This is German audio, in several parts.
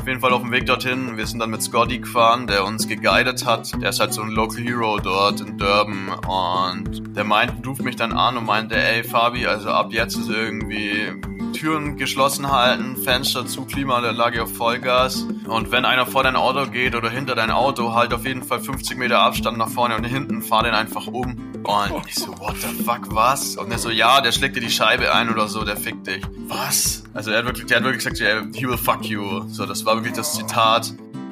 auf jeden Fall auf dem Weg dorthin. Wir sind dann mit Scotty gefahren, der uns geguidet hat. Der ist halt so ein Local Hero dort in Durban und der ruft mich dann an und meinte, ey Fabi, also ab jetzt ist irgendwie Türen geschlossen halten, Fenster zu, Klimaanlage auf Vollgas und wenn einer vor dein Auto geht oder hinter dein Auto, halt auf jeden Fall 50 Meter Abstand nach vorne und hinten, fahr den einfach um. Und ich so, what the fuck, was? Und er so, ja, der schlägt dir die Scheibe ein oder so, der fickt dich. Was? Also der hat wirklich gesagt, yeah, he will fuck you. So, das war wirklich das Zitat.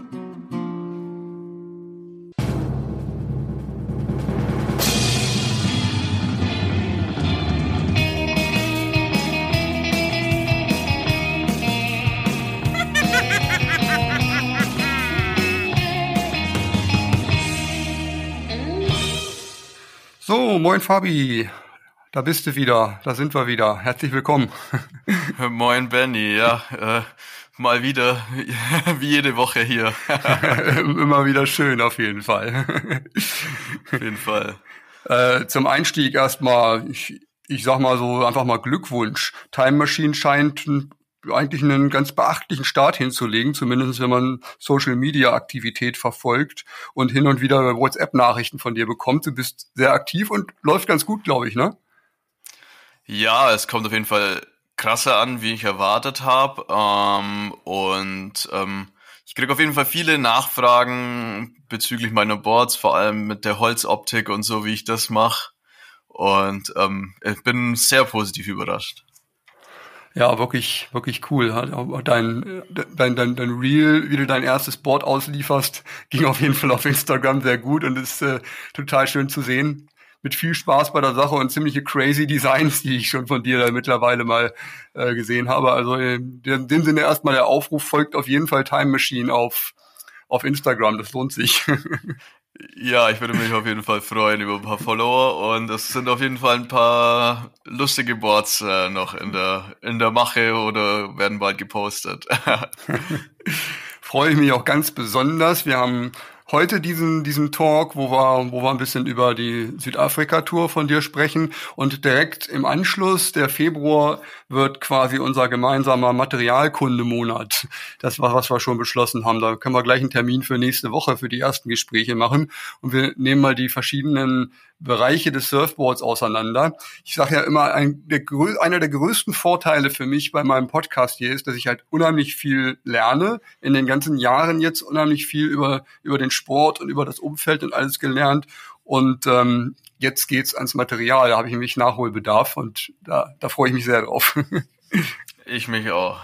So, moin Fabi, da bist du wieder, da sind wir wieder. Herzlich willkommen. Moin Benny, ja, mal wieder, wie jede Woche hier. Immer wieder schön, auf jeden Fall. Auf jeden Fall. Zum Einstieg erstmal, ich sag mal so, einfach mal Glückwunsch. Time Machine scheint eigentlich einen ganz beachtlichen Start hinzulegen, zumindest wenn man Social-Media-Aktivität verfolgt und hin und wieder WhatsApp-Nachrichten von dir bekommt. Du bist sehr aktiv und läuft ganz gut, glaube ich, ne? Ja, es kommt auf jeden Fall krasser an, wie ich erwartet habe. Ich kriege auf jeden Fall viele Nachfragen bezüglich meiner Boards, vor allem mit der Holzoptik und so, wie ich das mache. Und ich bin sehr positiv überrascht. Ja, wirklich, wirklich cool. Dein Reel, wie du dein erstes Board auslieferst, ging auf jeden Fall auf Instagram sehr gut und ist total schön zu sehen. Mit viel Spaß bei der Sache und ziemliche crazy Designs, die ich schon von dir da mittlerweile mal gesehen habe. Also in dem Sinne erstmal der Aufruf, folgt auf jeden Fall Time Machine auf Instagram, das lohnt sich. Ja, ich würde mich auf jeden Fall freuen über ein paar Follower und es sind auf jeden Fall ein paar lustige Boards noch in der Mache oder werden bald gepostet. Freue ich mich auch ganz besonders. Wir haben heute diesen Talk, wo wir ein bisschen über die Südafrika-Tour von dir sprechen und direkt im Anschluss, der Februar, wird quasi unser gemeinsamer Materialkundemonat. Das war, was wir schon beschlossen haben. Da können wir gleich einen Termin für nächste Woche für die ersten Gespräche machen und wir nehmen mal die verschiedenen Bereiche des Surfboards auseinander. Ich sage ja immer, einer der größten Vorteile für mich bei meinem Podcast hier ist, dass ich halt unheimlich viel lerne. In den ganzen Jahren jetzt unheimlich viel über den Sport und über das Umfeld und alles gelernt. Und jetzt geht's ans Material. Da habe ich nämlich Nachholbedarf und da freue ich mich sehr drauf. Ich mich auch.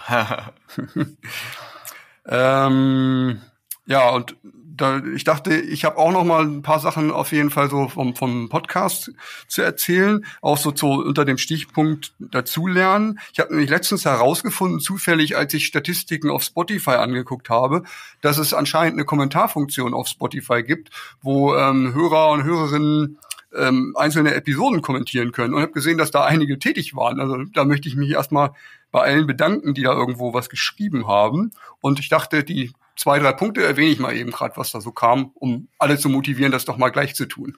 Ja, und ich dachte, ich habe auch noch mal ein paar Sachen auf jeden Fall so vom Podcast zu erzählen, auch so unter dem Stichpunkt dazulernen. Ich habe nämlich letztens herausgefunden, zufällig, als ich Statistiken auf Spotify angeguckt habe, dass es anscheinend eine Kommentarfunktion auf Spotify gibt, wo Hörer und Hörerinnen einzelne Episoden kommentieren können und habe gesehen, dass da einige tätig waren. Also da möchte ich mich erstmal bei allen bedanken, die da irgendwo was geschrieben haben. Und ich dachte, die 2, 3 Punkte erwähne ich mal eben gerade, was da so kam, um alle zu motivieren, das doch mal gleich zu tun.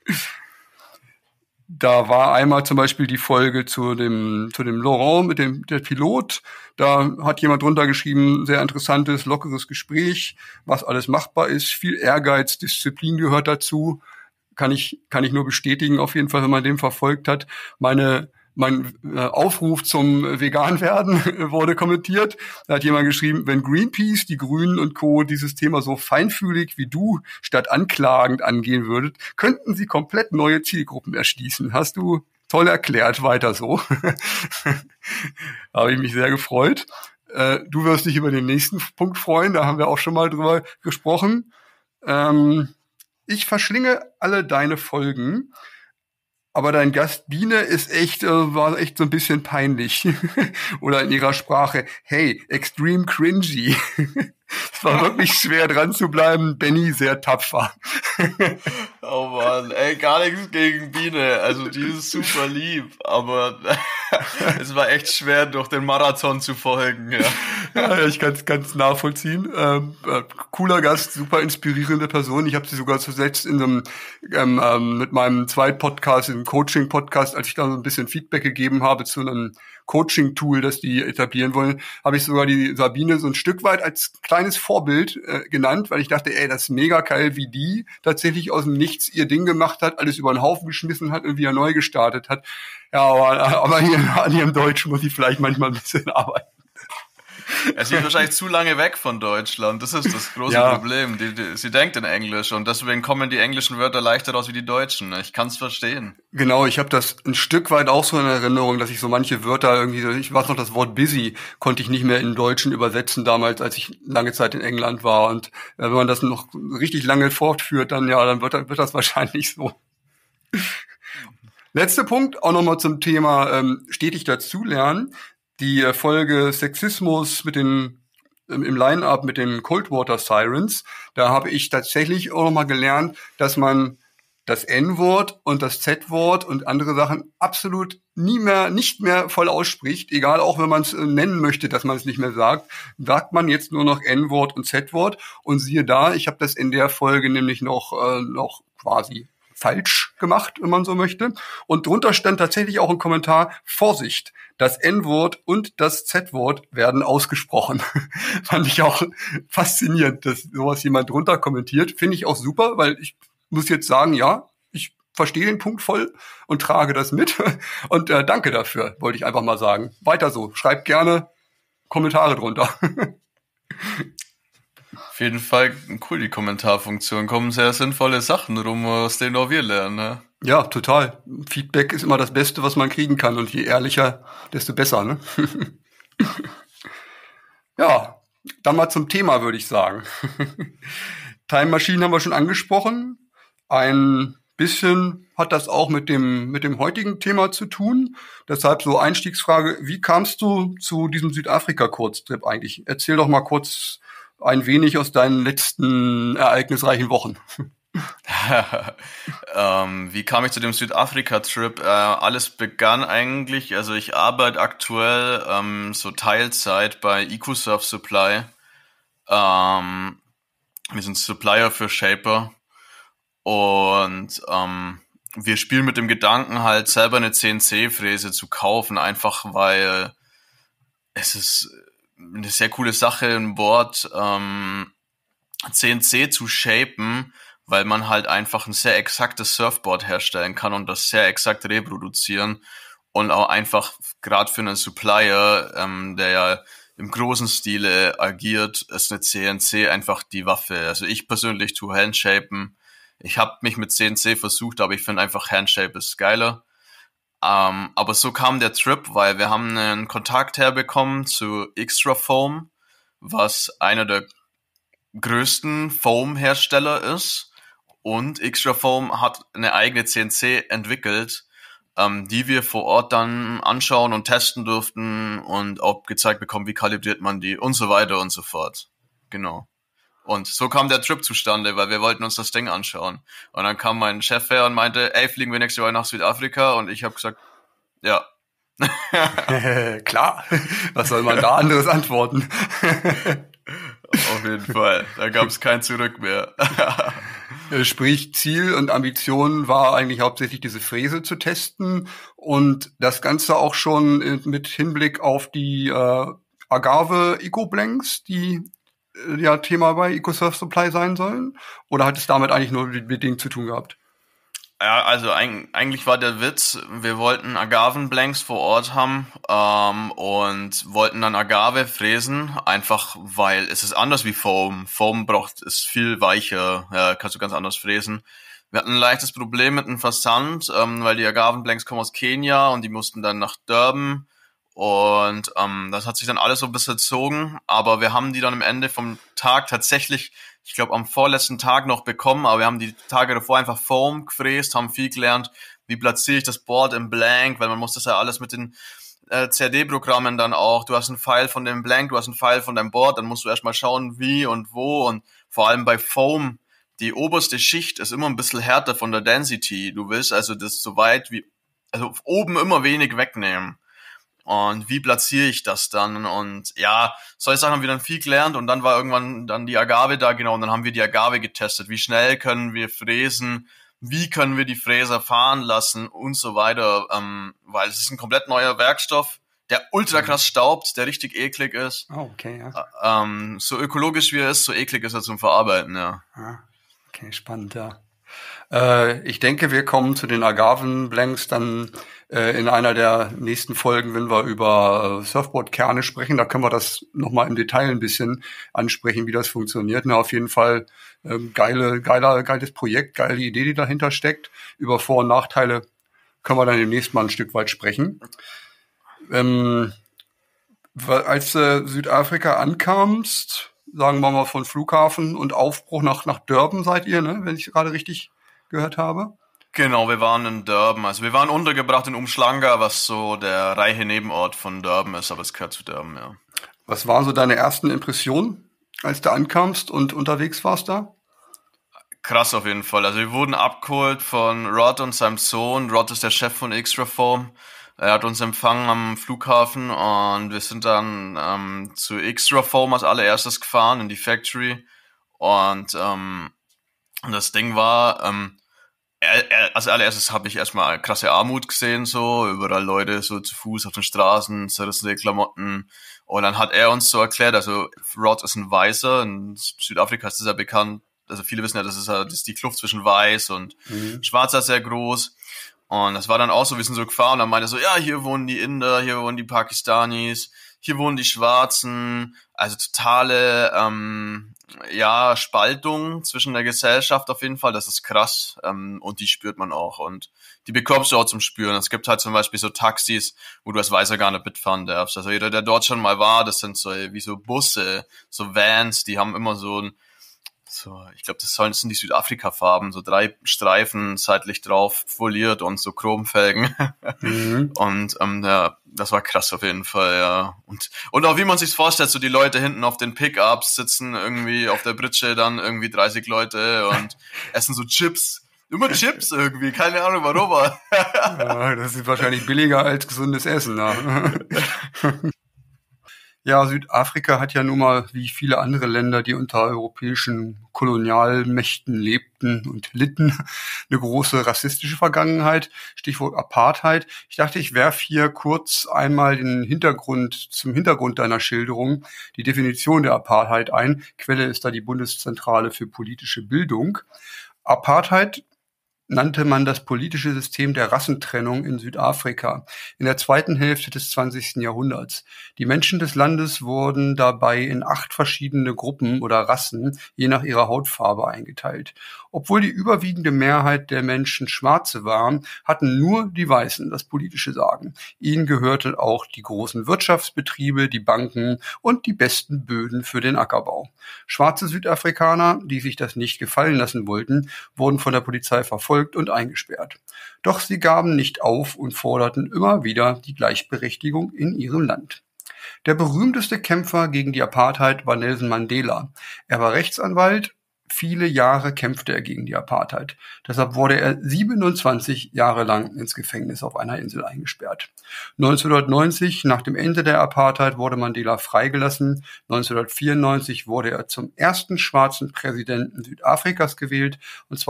Da war einmal zum Beispiel die Folge zu dem Laurent der Pilot. Da hat jemand drunter geschrieben, sehr interessantes, lockeres Gespräch, was alles machbar ist. Viel Ehrgeiz, Disziplin gehört dazu. Kann ich nur bestätigen, auf jeden Fall, wenn man den verfolgt hat. Mein Aufruf zum Vegan-Werden wurde kommentiert. Da hat jemand geschrieben, wenn Greenpeace, die Grünen und Co. dieses Thema so feinfühlig wie du statt anklagend angehen würdet, könnten sie komplett neue Zielgruppen erschließen. Hast du toll erklärt, weiter so. Habe ich mich sehr gefreut. Du wirst dich über den nächsten Punkt freuen, da haben wir auch schon mal drüber gesprochen. Ich verschlinge alle deine Folgen. Aber dein Gast Biene war echt so ein bisschen peinlich. Oder in ihrer Sprache, hey, extreme cringy. Es war wirklich schwer dran zu bleiben. Benny sehr tapfer. Oh Mann, ey, gar nichts gegen Biene. Also die ist super lieb, aber es war echt schwer, durch den Marathon zu folgen. Ja, ich kann es ganz nachvollziehen. Cooler Gast, super inspirierende Person. Ich habe sie sogar zuletzt in einem mit meinem Zweitpodcast, im Coaching-Podcast, als ich da so ein bisschen Feedback gegeben habe zu einem Coaching-Tool, das die etablieren wollen, habe ich sogar die Sabine so ein Stück weit als kleines Vorbild genannt, weil ich dachte, ey, das ist mega geil, wie die tatsächlich aus dem Nichts ihr Ding gemacht hat, alles über den Haufen geschmissen hat und wieder neu gestartet hat. Ja, aber hier an ihrem Deutsch muss ich vielleicht manchmal ein bisschen arbeiten. Sie ist wahrscheinlich zu lange weg von Deutschland. Das ist das große Problem. Sie denkt in Englisch und deswegen kommen die englischen Wörter leichter raus wie die deutschen. Ich kann es verstehen. Genau, ich habe das ein Stück weit auch so in Erinnerung, dass ich so manche Wörter irgendwie, ich weiß noch, das Wort busy konnte ich nicht mehr in Deutschen übersetzen damals, als ich lange Zeit in England war. Und wenn man das noch richtig lange fortführt, dann wird das wahrscheinlich so. Letzter Punkt, auch nochmal zum Thema stetig dazulernen. Die Folge Sexismus im Line-Up mit den Coldwater Sirens, da habe ich tatsächlich auch nochmal gelernt, dass man das N-Wort und das Z-Wort und andere Sachen absolut nicht mehr voll ausspricht, egal auch wenn man es nennen möchte, dass man es nicht mehr sagt man jetzt nur noch N-Wort und Z-Wort und siehe da, ich habe das in der Folge nämlich noch quasi falsch gemacht, wenn man so möchte. Und drunter stand tatsächlich auch ein Kommentar, Vorsicht, das N-Wort und das Z-Wort werden ausgesprochen. Fand ich auch faszinierend, dass sowas jemand drunter kommentiert. Finde ich auch super, weil ich muss jetzt sagen, ja, ich verstehe den Punkt voll und trage das mit. Und danke dafür, wollte ich einfach mal sagen. Weiter so, schreibt gerne Kommentare drunter. Auf jeden Fall cool, die Kommentarfunktion. Kommen sehr sinnvolle Sachen rum, aus denen auch wir lernen. Ne? Ja, total. Feedback ist immer das Beste, was man kriegen kann. Und je ehrlicher, desto besser. Ne? Ja, dann mal zum Thema, würde ich sagen. Time Machine haben wir schon angesprochen. Ein bisschen hat das auch mit dem heutigen Thema zu tun. Deshalb so Einstiegsfrage, wie kamst du zu diesem Südafrika-Kurztrip eigentlich? Erzähl doch mal kurz ein wenig aus deinen letzten ereignisreichen Wochen. Wie kam ich zu dem Südafrika-Trip? Alles begann eigentlich, also ich arbeite aktuell so Teilzeit bei EcoSurf Supply. Wir sind Supplier für Shaper und wir spielen mit dem Gedanken halt selber eine CNC-Fräse zu kaufen, einfach weil es ist eine sehr coole Sache, ein Board CNC zu shapen, weil man halt einfach ein sehr exaktes Surfboard herstellen kann und das sehr exakt reproduzieren und auch einfach gerade für einen Supplier, der ja im großen Stile agiert, ist eine CNC einfach die Waffe. Also ich persönlich tue Handshapen. Ich habe mich mit CNC versucht, aber ich finde einfach Handshape ist geiler. Aber so kam der Trip, weil wir haben einen Kontakt herbekommen zu Extra Foam, was einer der größten Foam-Hersteller ist. Und Extra Foam hat eine eigene CNC entwickelt, die wir vor Ort dann anschauen und testen durften und auch gezeigt bekommen, wie kalibriert man die und so weiter und so fort. Genau. Und so kam der Trip zustande, weil wir wollten uns das Ding anschauen. Und dann kam mein Chef her und meinte, ey, fliegen wir nächste Woche nach Südafrika? Und ich habe gesagt, ja. Klar, was soll man da anderes antworten? Auf jeden Fall, da gab es kein Zurück mehr. Sprich, Ziel und Ambition war eigentlich hauptsächlich diese Fräse zu testen und das Ganze auch schon mit Hinblick auf die Agave Eco-Blanks, die ja Thema bei EcoSurf Supply sein sollen? Oder hat es damit eigentlich nur mit Dingen zu tun gehabt? Ja, also eigentlich war der Witz, wir wollten Agavenblanks vor Ort haben und wollten dann Agave fräsen, einfach weil es ist anders wie Foam. Foam ist viel weicher, kannst du ganz anders fräsen. Wir hatten ein leichtes Problem mit dem Versand, weil die Agavenblanks kommen aus Kenia und die mussten dann nach Durban und das hat sich dann alles so ein bisschen gezogen, aber wir haben die dann am Ende vom Tag tatsächlich, ich glaube am vorletzten Tag noch bekommen, aber wir haben die Tage davor einfach Foam gefräst, haben viel gelernt, wie platziere ich das Board im Blank, weil man muss das ja alles mit den CAD-Programmen dann auch, du hast einen File von dem Blank, du hast einen File von deinem Board, dann musst du erstmal schauen, wie und wo und vor allem bei Foam, die oberste Schicht ist immer ein bisschen härter von der Density, du willst also das so weit wie, also oben immer wenig wegnehmen. Und wie platziere ich das dann? Und ja, solche Sachen haben wir dann viel gelernt und dann war irgendwann dann die Agave da, genau, und dann haben wir die Agave getestet. Wie schnell können wir fräsen? Wie können wir die Fräser fahren lassen? Und so weiter, weil es ist ein komplett neuer Werkstoff, der ultra krass staubt, der richtig eklig ist. Oh, okay, ja. So ökologisch wie er ist, so eklig ist er zum Verarbeiten, ja. Okay, spannend, ja. Ich denke, wir kommen zu den Agavenblanks dann in einer der nächsten Folgen, wenn wir über Surfboard-Kerne sprechen. Da können wir das nochmal im Detail ein bisschen ansprechen, wie das funktioniert. Na, auf jeden Fall geiles Projekt, geile Idee, die dahinter steckt. Über Vor- und Nachteile können wir dann demnächst mal ein Stück weit sprechen. Als Südafrika ankamst, sagen wir mal von Flughafen und Aufbruch nach Durban seid ihr, ne? Wenn ich gerade richtig gehört habe. Genau, wir waren in Durban. Also wir waren untergebracht in Umhlanga, was so der reiche Nebenort von Durban ist, aber es gehört zu Durban, ja. Was waren so deine ersten Impressionen, als du ankamst und unterwegs warst da? Krass auf jeden Fall. Also wir wurden abgeholt von Rod und seinem Sohn. Rod ist der Chef von Xtraform. Er hat uns empfangen am Flughafen und wir sind dann zu Xtraform als allererstes gefahren in die Factory. Und das Ding war, als allererstes habe ich erstmal krasse Armut gesehen, so überall Leute so zu Fuß auf den Straßen, zerrissene Klamotten. Und dann hat er uns so erklärt, also Rod ist ein Weißer, in Südafrika ist das ja bekannt, also viele wissen ja, das ist die Kluft zwischen Weiß und Schwarzer sehr groß. Und das war dann auch so, wir sind so gefahren und dann meinte er so, ja, hier wohnen die Inder, hier wohnen die Pakistanis, hier wohnen die Schwarzen, also totale Spaltung zwischen der Gesellschaft auf jeden Fall, das ist krass und die spürt man auch und die bekommst du auch zum Spüren. Es gibt halt zum Beispiel so Taxis, wo du als Weißer gar nicht mitfahren darfst. Also jeder, der dort schon mal war, das sind so wie so Busse, so Vans, die haben immer ich glaube, das sind die Südafrika-Farben, so 3 Streifen seitlich drauf foliert und so Chromfelgen. Und das war krass auf jeden Fall, ja. Und auch wie man sich's vorstellt, so die Leute hinten auf den Pickups sitzen irgendwie auf der Britsche, dann irgendwie 30 Leute und essen so Chips. Immer Chips irgendwie, keine Ahnung warum. Ja, das ist wahrscheinlich billiger als gesundes Essen. Ne? Ja, Südafrika hat ja nun mal, wie viele andere Länder, die unter europäischen Kolonialmächten lebten und litten, eine große rassistische Vergangenheit. Stichwort Apartheid. Ich dachte, ich werfe hier kurz einmal zum Hintergrund deiner Schilderung die Definition der Apartheid ein. Quelle ist da die Bundeszentrale für politische Bildung. Apartheid nannte man das politische System der Rassentrennung in Südafrika in der zweiten Hälfte des 20. Jahrhunderts. Die Menschen des Landes wurden dabei in 8 verschiedene Gruppen oder Rassen, je nach ihrer Hautfarbe, eingeteilt. Obwohl die überwiegende Mehrheit der Menschen Schwarze waren, hatten nur die Weißen das politische Sagen. Ihnen gehörten auch die großen Wirtschaftsbetriebe, die Banken und die besten Böden für den Ackerbau. Schwarze Südafrikaner, die sich das nicht gefallen lassen wollten, wurden von der Polizei verfolgt und eingesperrt. Doch sie gaben nicht auf und forderten immer wieder die Gleichberechtigung in ihrem Land. Der berühmteste Kämpfer gegen die Apartheid war Nelson Mandela. Er war Rechtsanwalt. Viele Jahre kämpfte er gegen die Apartheid. Deshalb wurde er 27 Jahre lang ins Gefängnis auf einer Insel eingesperrt. 1990, nach dem Ende der Apartheid, wurde Mandela freigelassen. 1994 wurde er zum ersten schwarzen Präsidenten Südafrikas gewählt und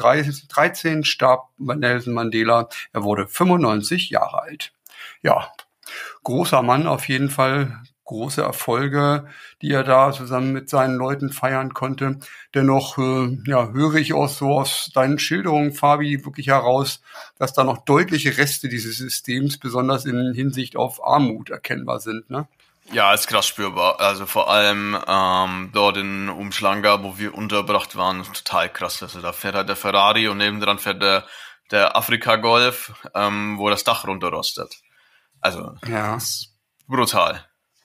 2013 starb Nelson Mandela. Er wurde 95 Jahre alt. Ja, großer Mann auf jeden Fall. Große Erfolge, die er da zusammen mit seinen Leuten feiern konnte. Dennoch höre ich auch so aus deinen Schilderungen, Fabi, wirklich heraus, dass da noch deutliche Reste dieses Systems, besonders in Hinsicht auf Armut, erkennbar sind, ne? Ja, ist krass spürbar. Also vor allem dort in Umhlanga, wo wir untergebracht waren, total krass. Also da fährt halt der Ferrari und nebendran fährt der Afrika Golf, wo das Dach runterrostet. Also das ist brutal.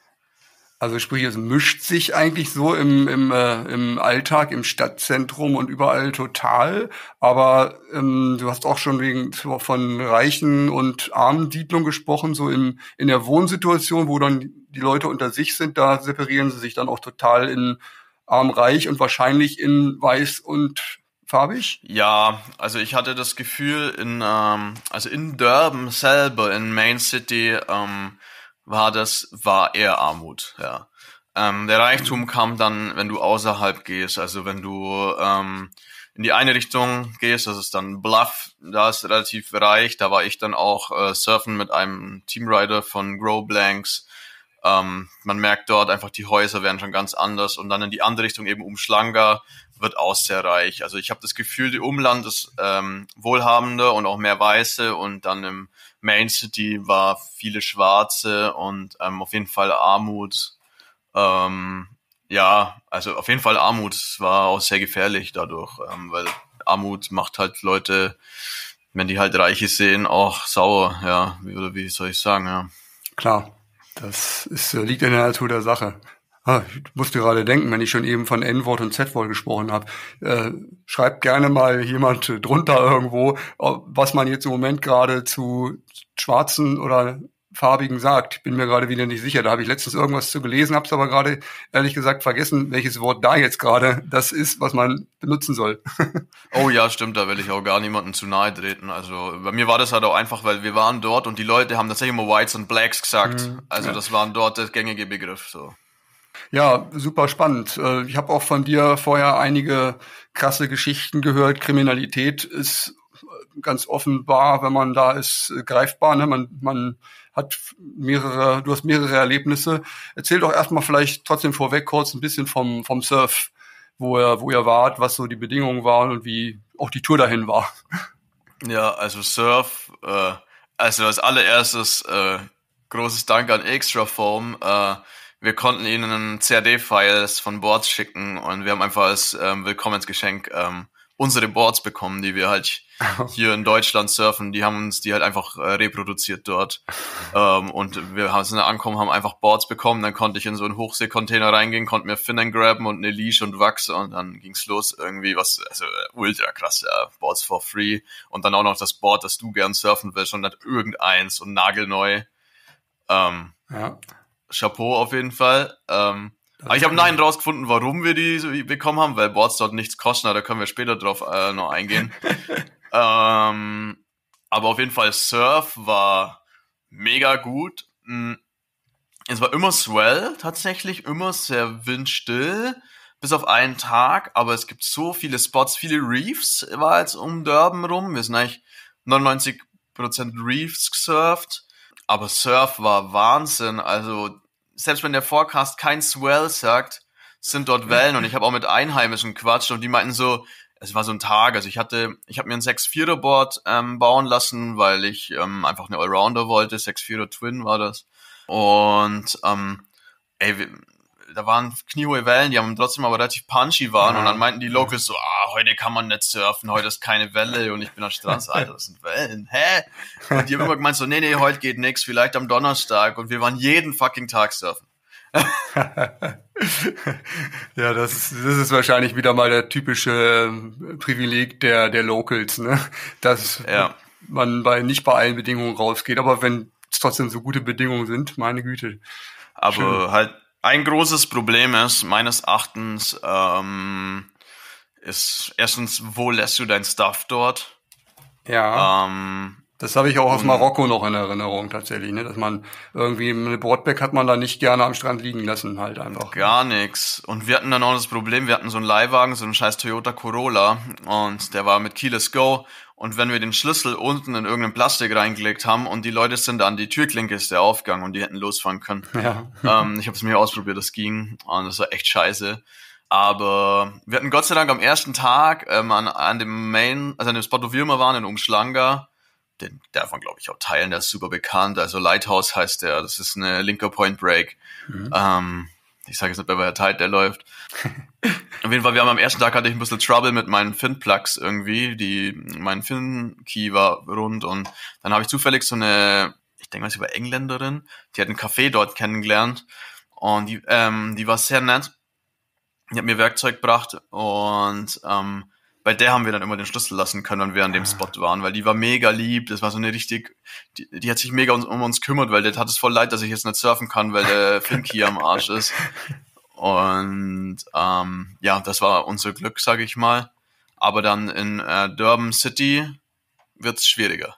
Also sprich, es mischt sich eigentlich so im Alltag, im Stadtzentrum und überall total. Aber du hast auch schon von reichen und armen Siedlungen gesprochen, so in der Wohnsituation, wo dann die Leute unter sich sind, da separieren sie sich dann auch total in arm-reich und wahrscheinlich in weiß und farbig. Ja, also ich hatte das Gefühl, in Durban selber, in Main City, war eher Armut, ja. Der Reichtum kam dann, wenn du außerhalb gehst, also wenn du in die eine Richtung gehst, das ist dann Bluff, da ist relativ reich, da war ich dann auch surfen mit einem Teamrider von Grow Blanks. Man merkt dort einfach, die Häuser werden schon ganz anders und dann in die andere Richtung eben Umschlanga wird auch sehr reich. Also ich habe das Gefühl, die Umland ist wohlhabender und auch mehr Weiße und dann im Main City war viele Schwarze und auf jeden Fall Armut. Ja, also auf jeden Fall Armut. Es war auch sehr gefährlich dadurch, weil Armut macht halt Leute, wenn die halt Reiche sehen, auch sauer. Ja, wie soll ich sagen, ja. Klar. Das liegt in der Natur der Sache. Ich musste gerade denken, wenn ich schon eben von N-Wort und Z-Wort gesprochen habe. Schreibt gerne mal jemand drunter irgendwo, was man jetzt im Moment gerade zu Schwarzen oder Farbigen sagt. Ich bin mir gerade wieder nicht sicher. Da habe ich letztens irgendwas zu gelesen, habe es aber gerade ehrlich gesagt vergessen, welches Wort da jetzt gerade das ist, was man benutzen soll. Oh ja, stimmt, da will ich auch gar niemandem zu nahe treten. Also bei mir war das halt auch einfach, weil wir waren dort und die Leute haben tatsächlich immer Whites und Blacks gesagt. Also das waren dort der gängige Begriff. So. Ja, super spannend. Ich habe auch von dir vorher einige krasse Geschichten gehört. Kriminalität ist ganz offenbar, wenn man da ist, greifbar. Ne? Man hat du hast mehrere Erlebnisse. Erzähl doch erstmal vielleicht trotzdem vorweg kurz ein bisschen vom Surf, wo ihr wart, was so die Bedingungen waren und wie auch die Tour dahin war. Ja, also Surf, also als allererstes großes Dank an Extrafoam. Wir konnten ihnen CAD-Files von Boards schicken und wir haben einfach als Willkommensgeschenk unsere Boards bekommen, die wir halt hier in Deutschland surfen. Die haben uns die halt einfach reproduziert dort. Und wir sind da angekommen, haben einfach Boards bekommen. Dann konnte ich in so einen Hochseekontainer reingehen, konnte mir Finnen graben und eine Leash und Wachs und dann ging's los irgendwie also ultra krass, ja, Boards for free. Und dann auch noch das Board, das du gern surfen willst und nicht irgendeins und nagelneu. Ja. Chapeau auf jeden Fall. Aber ich habe nein rausgefunden, warum wir die bekommen haben, weil Boards dort nichts kosten, da können wir später drauf noch eingehen. Aber auf jeden Fall Surf war mega gut. Es war immer swell, tatsächlich, immer sehr windstill, bis auf einen Tag, aber es gibt so viele Spots, viele Reefs war jetzt um Durban rum. Wir sind eigentlich 99% Reefs gesurft, aber Surf war Wahnsinn, also selbst wenn der Forecast kein Swell sagt, sind dort Wellen und ich habe auch mit Einheimischen gequatscht und die meinten so, es war so ein Tag, also ich habe mir ein 6-4er Board bauen lassen, weil ich einfach eine Allrounder wollte, 6-4er Twin war das und da waren kniehohe Wellen, die haben trotzdem aber relativ punchy waren und dann meinten die Locals so, heute kann man nicht surfen, heute ist keine Welle und ich bin am Strand, Alter, das sind Wellen, hä? Und die haben immer gemeint so, nee, heute geht nix, vielleicht am Donnerstag und wir waren jeden fucking Tag surfen. Ja, das ist wahrscheinlich wieder mal der typische Privileg der Locals, ne? Dass man nicht bei allen Bedingungen rausgeht, aber wenn es trotzdem so gute Bedingungen sind, meine Güte. Aber schön. halt ein großes Problem ist, meines Erachtens, ist erstens, wo lässt du dein Stuff dort? Ja. Das habe ich auch aus Marokko noch in Erinnerung tatsächlich, ne? Dass man irgendwie eine Boardbag hat man da nicht gerne am Strand liegen lassen, halt einfach. Gar nix. Und wir hatten dann auch das Problem, wir hatten so einen Leihwagen, so einen scheiß Toyota Corolla und der war mit Keyless Go und wenn wir den Schlüssel unten in irgendein Plastik reingelegt haben und die Leute sind an die Türklinke ist der Aufgang und die hätten losfahren können. Ja. Ich habe es mir ausprobiert, das ging und das war echt scheiße. Aber wir hatten Gott sei Dank am ersten Tag an dem Spot, wo wir immer waren, in Umschlanga, den darf man, glaube ich, auch teilen, der ist super bekannt. Also Lighthouse heißt der, das ist eine linker Point Break. Ich sage jetzt nicht, bei welcher Tide der läuft. Auf jeden Fall, am ersten Tag hatte ich ein bisschen Trouble mit meinen Fin-Plugs irgendwie. Mein Fin-Key war rund und dann habe ich zufällig so eine, ich denke mal, sie war Engländerin, die hat einen Café dort kennengelernt und die war sehr nett. Die hat mir Werkzeug gebracht und bei der haben wir dann immer den Schlüssel lassen können, wenn wir an dem Spot waren, weil die war mega lieb, das war so eine die hat sich mega um uns kümmert, weil der hat es voll leid, dass ich jetzt nicht surfen kann, weil der Finky am Arsch ist. Und das war unser Glück, sage ich mal. Aber dann in Durban City wird's schwieriger.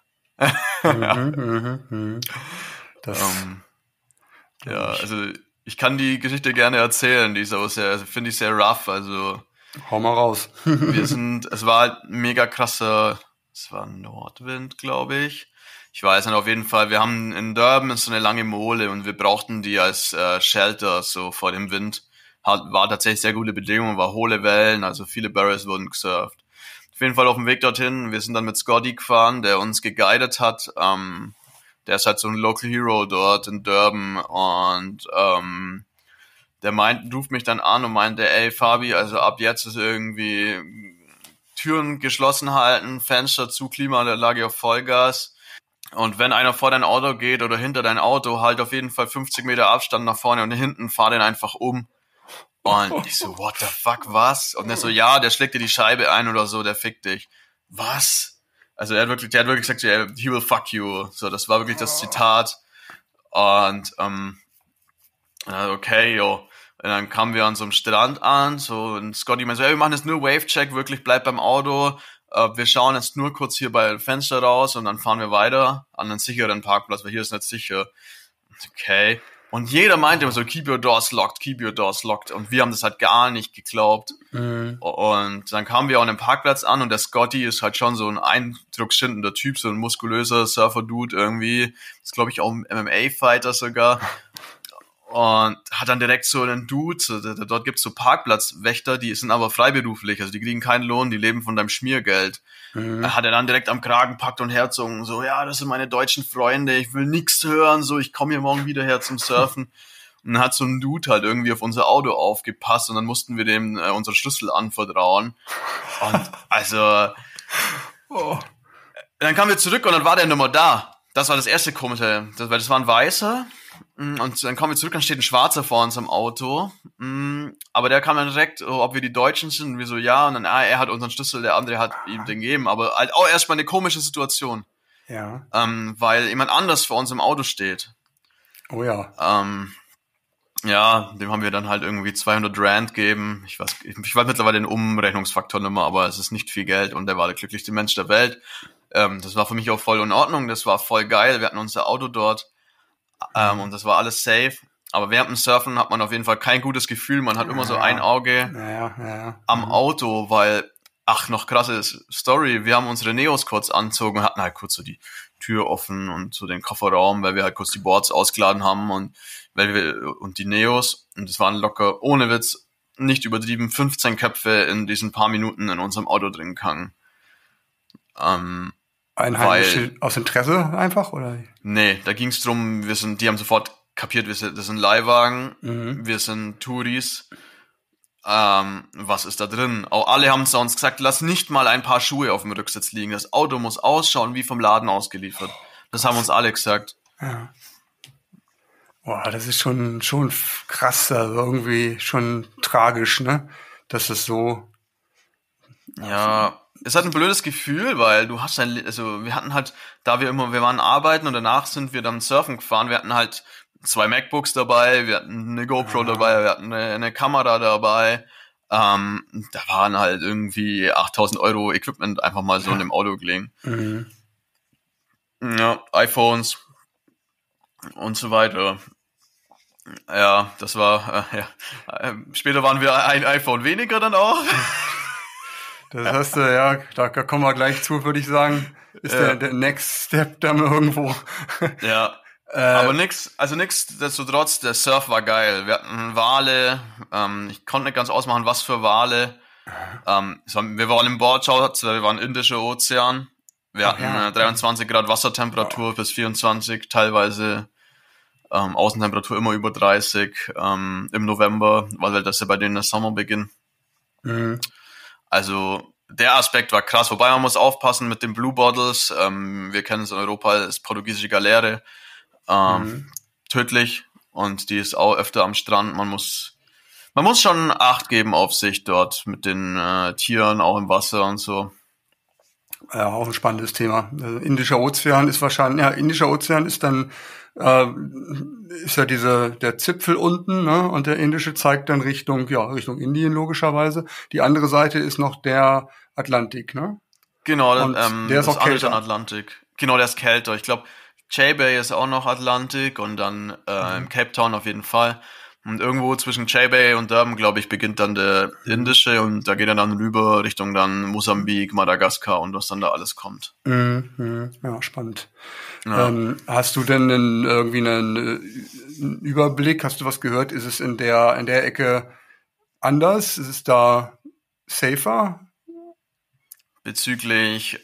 Also ich kann die Geschichte gerne erzählen, die ist aber finde ich sehr rough, also Hau mal raus. Es war halt mega krasser, es war Nordwind, glaube ich. Ich weiß nicht, auf jeden Fall, wir haben in Durban ist so eine lange Mole und wir brauchten die als Shelter so vor dem Wind. War tatsächlich sehr gute Bedingungen, war hohle Wellen, also viele Barrels wurden gesurft. Auf jeden Fall auf dem Weg dorthin, wir sind dann mit Scotty gefahren, der uns geguidet hat. Der ist halt so ein Local Hero dort in Durban und der ruft mich dann an und meinte, ey Fabi, also ab jetzt ist irgendwie Türen geschlossen halten, Fenster zu, Klimaanlage auf Vollgas. Und wenn einer vor dein Auto geht oder hinter dein Auto, halt auf jeden Fall 50 Meter Abstand nach vorne und hinten, fahr den einfach um. Und ich so, what the fuck, was? Und er so, ja, der schlägt dir die Scheibe ein oder so, der fickt dich. Was? Also der hat wirklich gesagt, he will fuck you. So, das war wirklich das Zitat. Und okay, yo. Und dann kamen wir an so einem Strand an, so, und Scotty meinte so, wir machen jetzt nur Wave-Check, wirklich, bleib beim Auto. Wir schauen jetzt nur kurz hier bei dem Fenster raus und dann fahren wir weiter an einen sicheren Parkplatz, weil hier ist nicht sicher. Okay. Und jeder meinte immer so, keep your doors locked, keep your doors locked. Und wir haben das halt gar nicht geglaubt. Mhm. Und dann kamen wir an den Parkplatz an und der Scotty ist halt schon so ein eindrucksschindender Typ, so ein muskulöser Surfer-Dude irgendwie. Ist, glaube ich, auch ein MMA-Fighter sogar. Und hat dann direkt so einen Dude, dort gibt's so Parkplatzwächter, die sind aber freiberuflich, also die kriegen keinen Lohn, die leben von deinem Schmiergeld. Hat er dann direkt am Kragen packt und herzogen, so, ja, das sind meine deutschen Freunde, ich will nichts hören, so, ich komme hier morgen wieder her zum Surfen. Und dann hat so ein Dude halt irgendwie auf unser Auto aufgepasst und dann mussten wir dem unsere Schlüssel anvertrauen. Und also, dann kamen wir zurück und dann war der Nummer da. Das war das erste Komische, weil das war ein Weißer. Und dann kommen wir zurück, dann steht ein Schwarzer vor uns am Auto. Aber der kam dann direkt, ob wir die Deutschen sind. Und wir so, ja. Und dann, er hat unseren Schlüssel, der andere hat ihm den gegeben. Aber halt auch erstmal eine komische Situation. Ja. Weil jemand anders vor uns im Auto steht. Oh ja. Ja, dem haben wir dann halt irgendwie 200 Rand gegeben. Ich weiß mittlerweile den Umrechnungsfaktor nicht mehr, aber es ist nicht viel Geld. Und der war der glücklichste Mensch der Welt. Das war für mich auch voll in Ordnung. Das war voll geil. Wir hatten unser Auto dort. Und das war alles safe. Aber während dem Surfen hat man auf jeden Fall kein gutes Gefühl. Man hat immer so ein Auge am Auto, weil, noch krasse Story. Wir haben unsere Neos kurz angezogen und hatten halt kurz so die Tür offen und so den Kofferraum, weil wir halt kurz die Boards ausgeladen haben und die Neos. Und es waren locker, ohne Witz, nicht übertrieben, 15 Köpfe in diesen paar Minuten in unserem Auto drin gehangen. Aus Interesse einfach, oder? Nee, da ging's drum, die haben sofort kapiert, das sind Leihwagen, wir sind Touris, was ist da drin? Auch alle haben zu uns gesagt, lass nicht mal ein paar Schuhe auf dem Rücksitz liegen, das Auto muss ausschauen wie vom Laden ausgeliefert. Das haben uns alle gesagt. Ja. Boah, das ist schon krass, also irgendwie schon tragisch, ne? Dass es so... Ja, es hat ein blödes Gefühl, weil du hast wir hatten halt, wir waren arbeiten und danach sind wir dann surfen gefahren, wir hatten halt 2 MacBooks dabei, wir hatten eine GoPro dabei, wir hatten eine Kamera dabei, da waren halt irgendwie 8.000 Euro Equipment einfach mal so in dem Auto gelegen. Mhm. Ja, iPhones und so weiter. Ja, das war, später waren wir ein iPhone weniger dann auch. Das hast du, ja, da kommen wir gleich zu, würde ich sagen. Ist der Next Step dann irgendwo. Ja. Aber nichtsdestotrotz, der Surf war geil. Wir hatten Wale, ich konnte nicht ganz ausmachen, was für Wale. Wir waren im Bordschau, wir waren Indischer Ozean. Wir hatten 23 Grad Wassertemperatur bis 24, teilweise Außentemperatur immer über 30 im November, weil das ja bei denen der Sommerbeginn. Mhm. Also der Aspekt war krass, wobei man muss aufpassen mit den Blue Bottles. Wir kennen es in Europa als portugiesische Galeere. Tödlich und die ist auch öfter am Strand. Man muss schon Acht geben auf sich dort mit den Tieren, auch im Wasser und so. Ja, auch ein spannendes Thema. Also Indischer Ozean ist wahrscheinlich, Indischer Ozean ist dann ist ja der Zipfel unten, ne? Und der Indische zeigt dann Richtung Indien logischerweise. Die andere Seite ist noch der Atlantik, ne? Genau, und der ist auch kälter. Atlantik. Genau, der ist kälter. Ich glaube, J-Bay ist auch noch Atlantik und dann Cape Town auf jeden Fall. Und irgendwo zwischen J-Bay und Durban, glaube ich, beginnt dann der Indische und da geht er dann rüber Richtung dann Mosambik, Madagaskar und was dann da alles kommt. Ja, spannend. Ja. Hast du denn irgendwie einen Überblick? Hast du was gehört? Ist es in der Ecke anders? Ist es da safer? Bezüglich,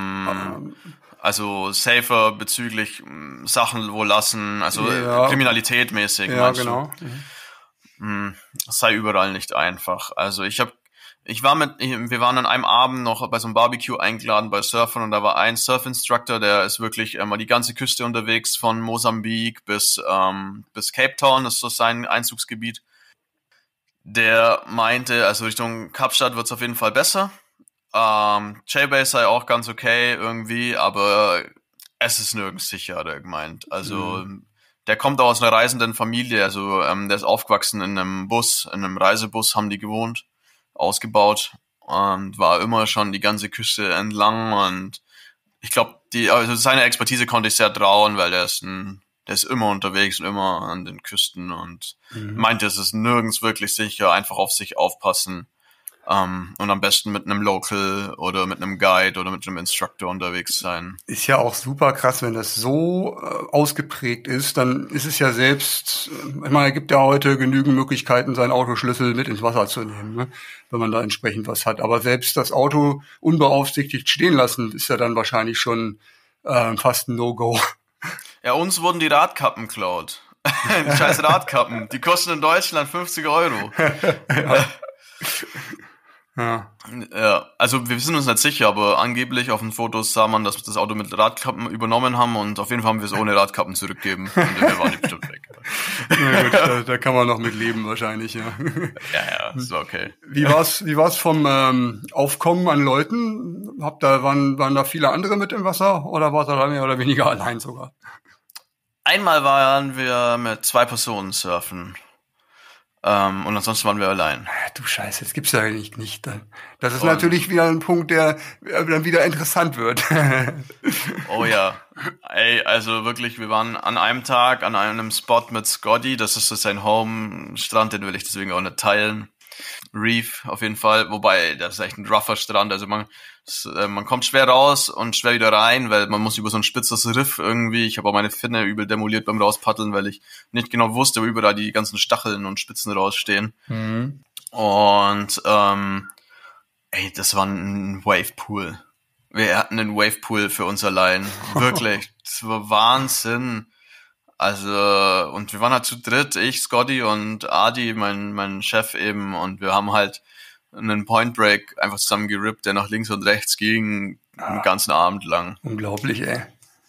also safer bezüglich Sachen wo lassen, also Kriminalität mäßig. Ja, genau. Es sei überall nicht einfach. Also wir waren an einem Abend noch bei so einem Barbecue eingeladen bei Surfern und da war ein Surf-Instructor, der ist wirklich mal die ganze Küste unterwegs von Mosambik bis Cape Town, das ist so sein Einzugsgebiet. Der meinte, also Richtung Kapstadt wird's auf jeden Fall besser. J-Bay sei auch ganz okay irgendwie, aber es ist nirgends sicher, hat er gemeint. Also der kommt auch aus einer reisenden Familie, also der ist aufgewachsen in einem Reisebus haben die gewohnt, ausgebaut und war immer schon die ganze Küste entlang und ich glaube, also seine Expertise konnte ich sehr trauen, weil der ist immer unterwegs und immer an den Küsten und meinte, es ist nirgends wirklich sicher, einfach auf sich aufpassen. Und am besten mit einem Local oder mit einem Guide oder mit einem Instructor unterwegs sein. Ist ja auch super krass, wenn das so ausgeprägt ist, dann ist es ja selbst, ich meine, es gibt ja heute genügend Möglichkeiten, seinen Autoschlüssel mit ins Wasser zu nehmen, ne? Wenn man da entsprechend was hat. Aber selbst das Auto unbeaufsichtigt stehen lassen, ist ja dann wahrscheinlich schon fast ein No-Go. Ja, uns wurden die Radkappen geklaut. Die scheiß Radkappen. Die kosten in Deutschland 50 Euro. Ja, also wir sind uns nicht sicher, aber angeblich auf den Fotos sah man, dass wir das Auto mit Radkappen übernommen haben und auf jeden Fall haben wir es ohne Radkappen zurückgegeben. Und wir waren nicht bestimmt weg. Na gut, da kann man noch mit leben wahrscheinlich, ja. Ja, ist okay. Wie war's vom Aufkommen an Leuten? Waren da viele andere mit im Wasser oder war da mehr oder weniger allein sogar? Einmal waren wir mit 2 Personen surfen. Und ansonsten waren wir allein. Du Scheiße, das gibt's ja nicht. Das ist natürlich wieder ein Punkt, der dann wieder interessant wird. Oh ja. Ey, also wirklich, wir waren an einem Tag an einem Spot mit Scotty. Das ist so sein Home-Strand, den will ich deswegen auch nicht teilen. Reef auf jeden Fall. Wobei, das ist echt ein rougher Strand. Also man kommt schwer raus und schwer wieder rein, weil man muss über so ein spitzes Riff irgendwie. Ich habe auch meine Finne übel demoliert beim Rauspaddeln, weil ich nicht genau wusste, wo überall die ganzen Stacheln und Spitzen rausstehen. Und das war ein Wavepool. Wir hatten einen Wavepool für uns allein. Wirklich. Das war Wahnsinn. Also, und wir waren halt zu dritt, ich, Scotty und Adi, mein Chef eben, und wir haben halt einen Point Break einfach zusammen gerippt, der nach links und rechts ging, den ganzen Abend lang. Unglaublich, ey.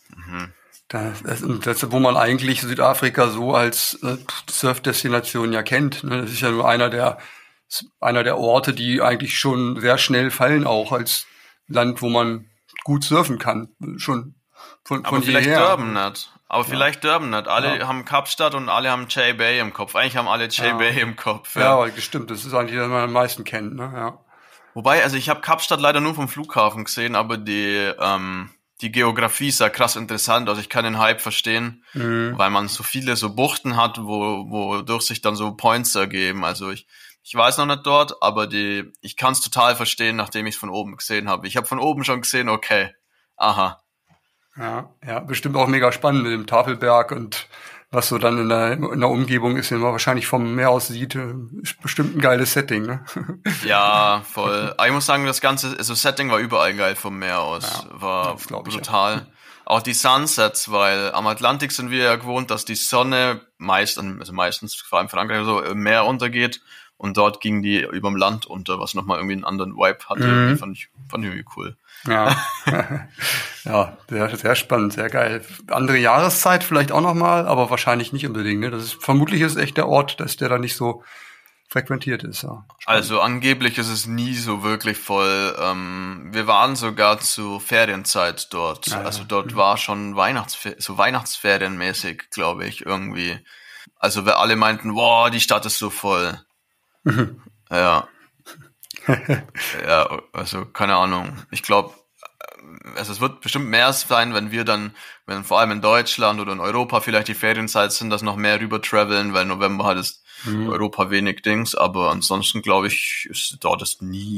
Das, wo man eigentlich Südafrika so als Surfdestination ja kennt, ne? Das ist ja nur einer der Orte, die eigentlich schon sehr schnell fallen, auch als Land, wo man gut surfen kann. Schon von vielleicht jeher. Durban nicht. Aber vielleicht Durban nicht. Alle haben Kapstadt und alle haben J-Bay im Kopf. Eigentlich haben alle J-Bay im Kopf. Ja, aber stimmt. Das ist eigentlich, das man am meisten kennt, ne? Ja. Wobei, also ich habe Kapstadt leider nur vom Flughafen gesehen, aber die Geografie ist ja krass interessant. Also ich kann den Hype verstehen, weil man so viele so Buchten hat, wodurch sich dann so Points ergeben. Also ich war jetzt noch nicht dort, aber ich kann es total verstehen, nachdem ich es von oben gesehen habe. Ich habe von oben schon gesehen, okay, aha. Ja, bestimmt auch mega spannend mit dem Tafelberg und was so dann in der Umgebung ist, wenn man wahrscheinlich vom Meer aus sieht, ist bestimmt ein geiles Setting, ne? Ja, voll. Aber ich muss sagen, das ganze Setting war überall geil vom Meer aus. Ja, war brutal. Auch die Sunsets, weil am Atlantik sind wir ja gewohnt, dass die Sonne meistens, vor allem Frankreich, so im Meer untergeht. Und dort ging die überm Land unter, was nochmal irgendwie einen anderen Vibe hatte. Fand ich irgendwie cool. Ja, ja, sehr, sehr spannend, sehr geil. Andere Jahreszeit vielleicht auch nochmal, aber wahrscheinlich nicht unbedingt. Ne? Vermutlich ist echt der Ort, dass der da nicht so frequentiert ist. Ja. Also angeblich ist es nie so wirklich voll. Wir waren sogar zu Ferienzeit dort. Ja, also dort war schon Weihnachtsferienmäßig, glaube ich, irgendwie. Also wir alle meinten, wow, die Stadt ist so voll. Ja. Ja, also keine Ahnung. Ich glaube, es wird bestimmt mehr sein, wenn vor allem in Deutschland oder in Europa vielleicht die Ferienzeit sind, dass noch mehr rüber traveln, weil November halt ist Europa wenig Dings, aber ansonsten glaube ich, ist dort es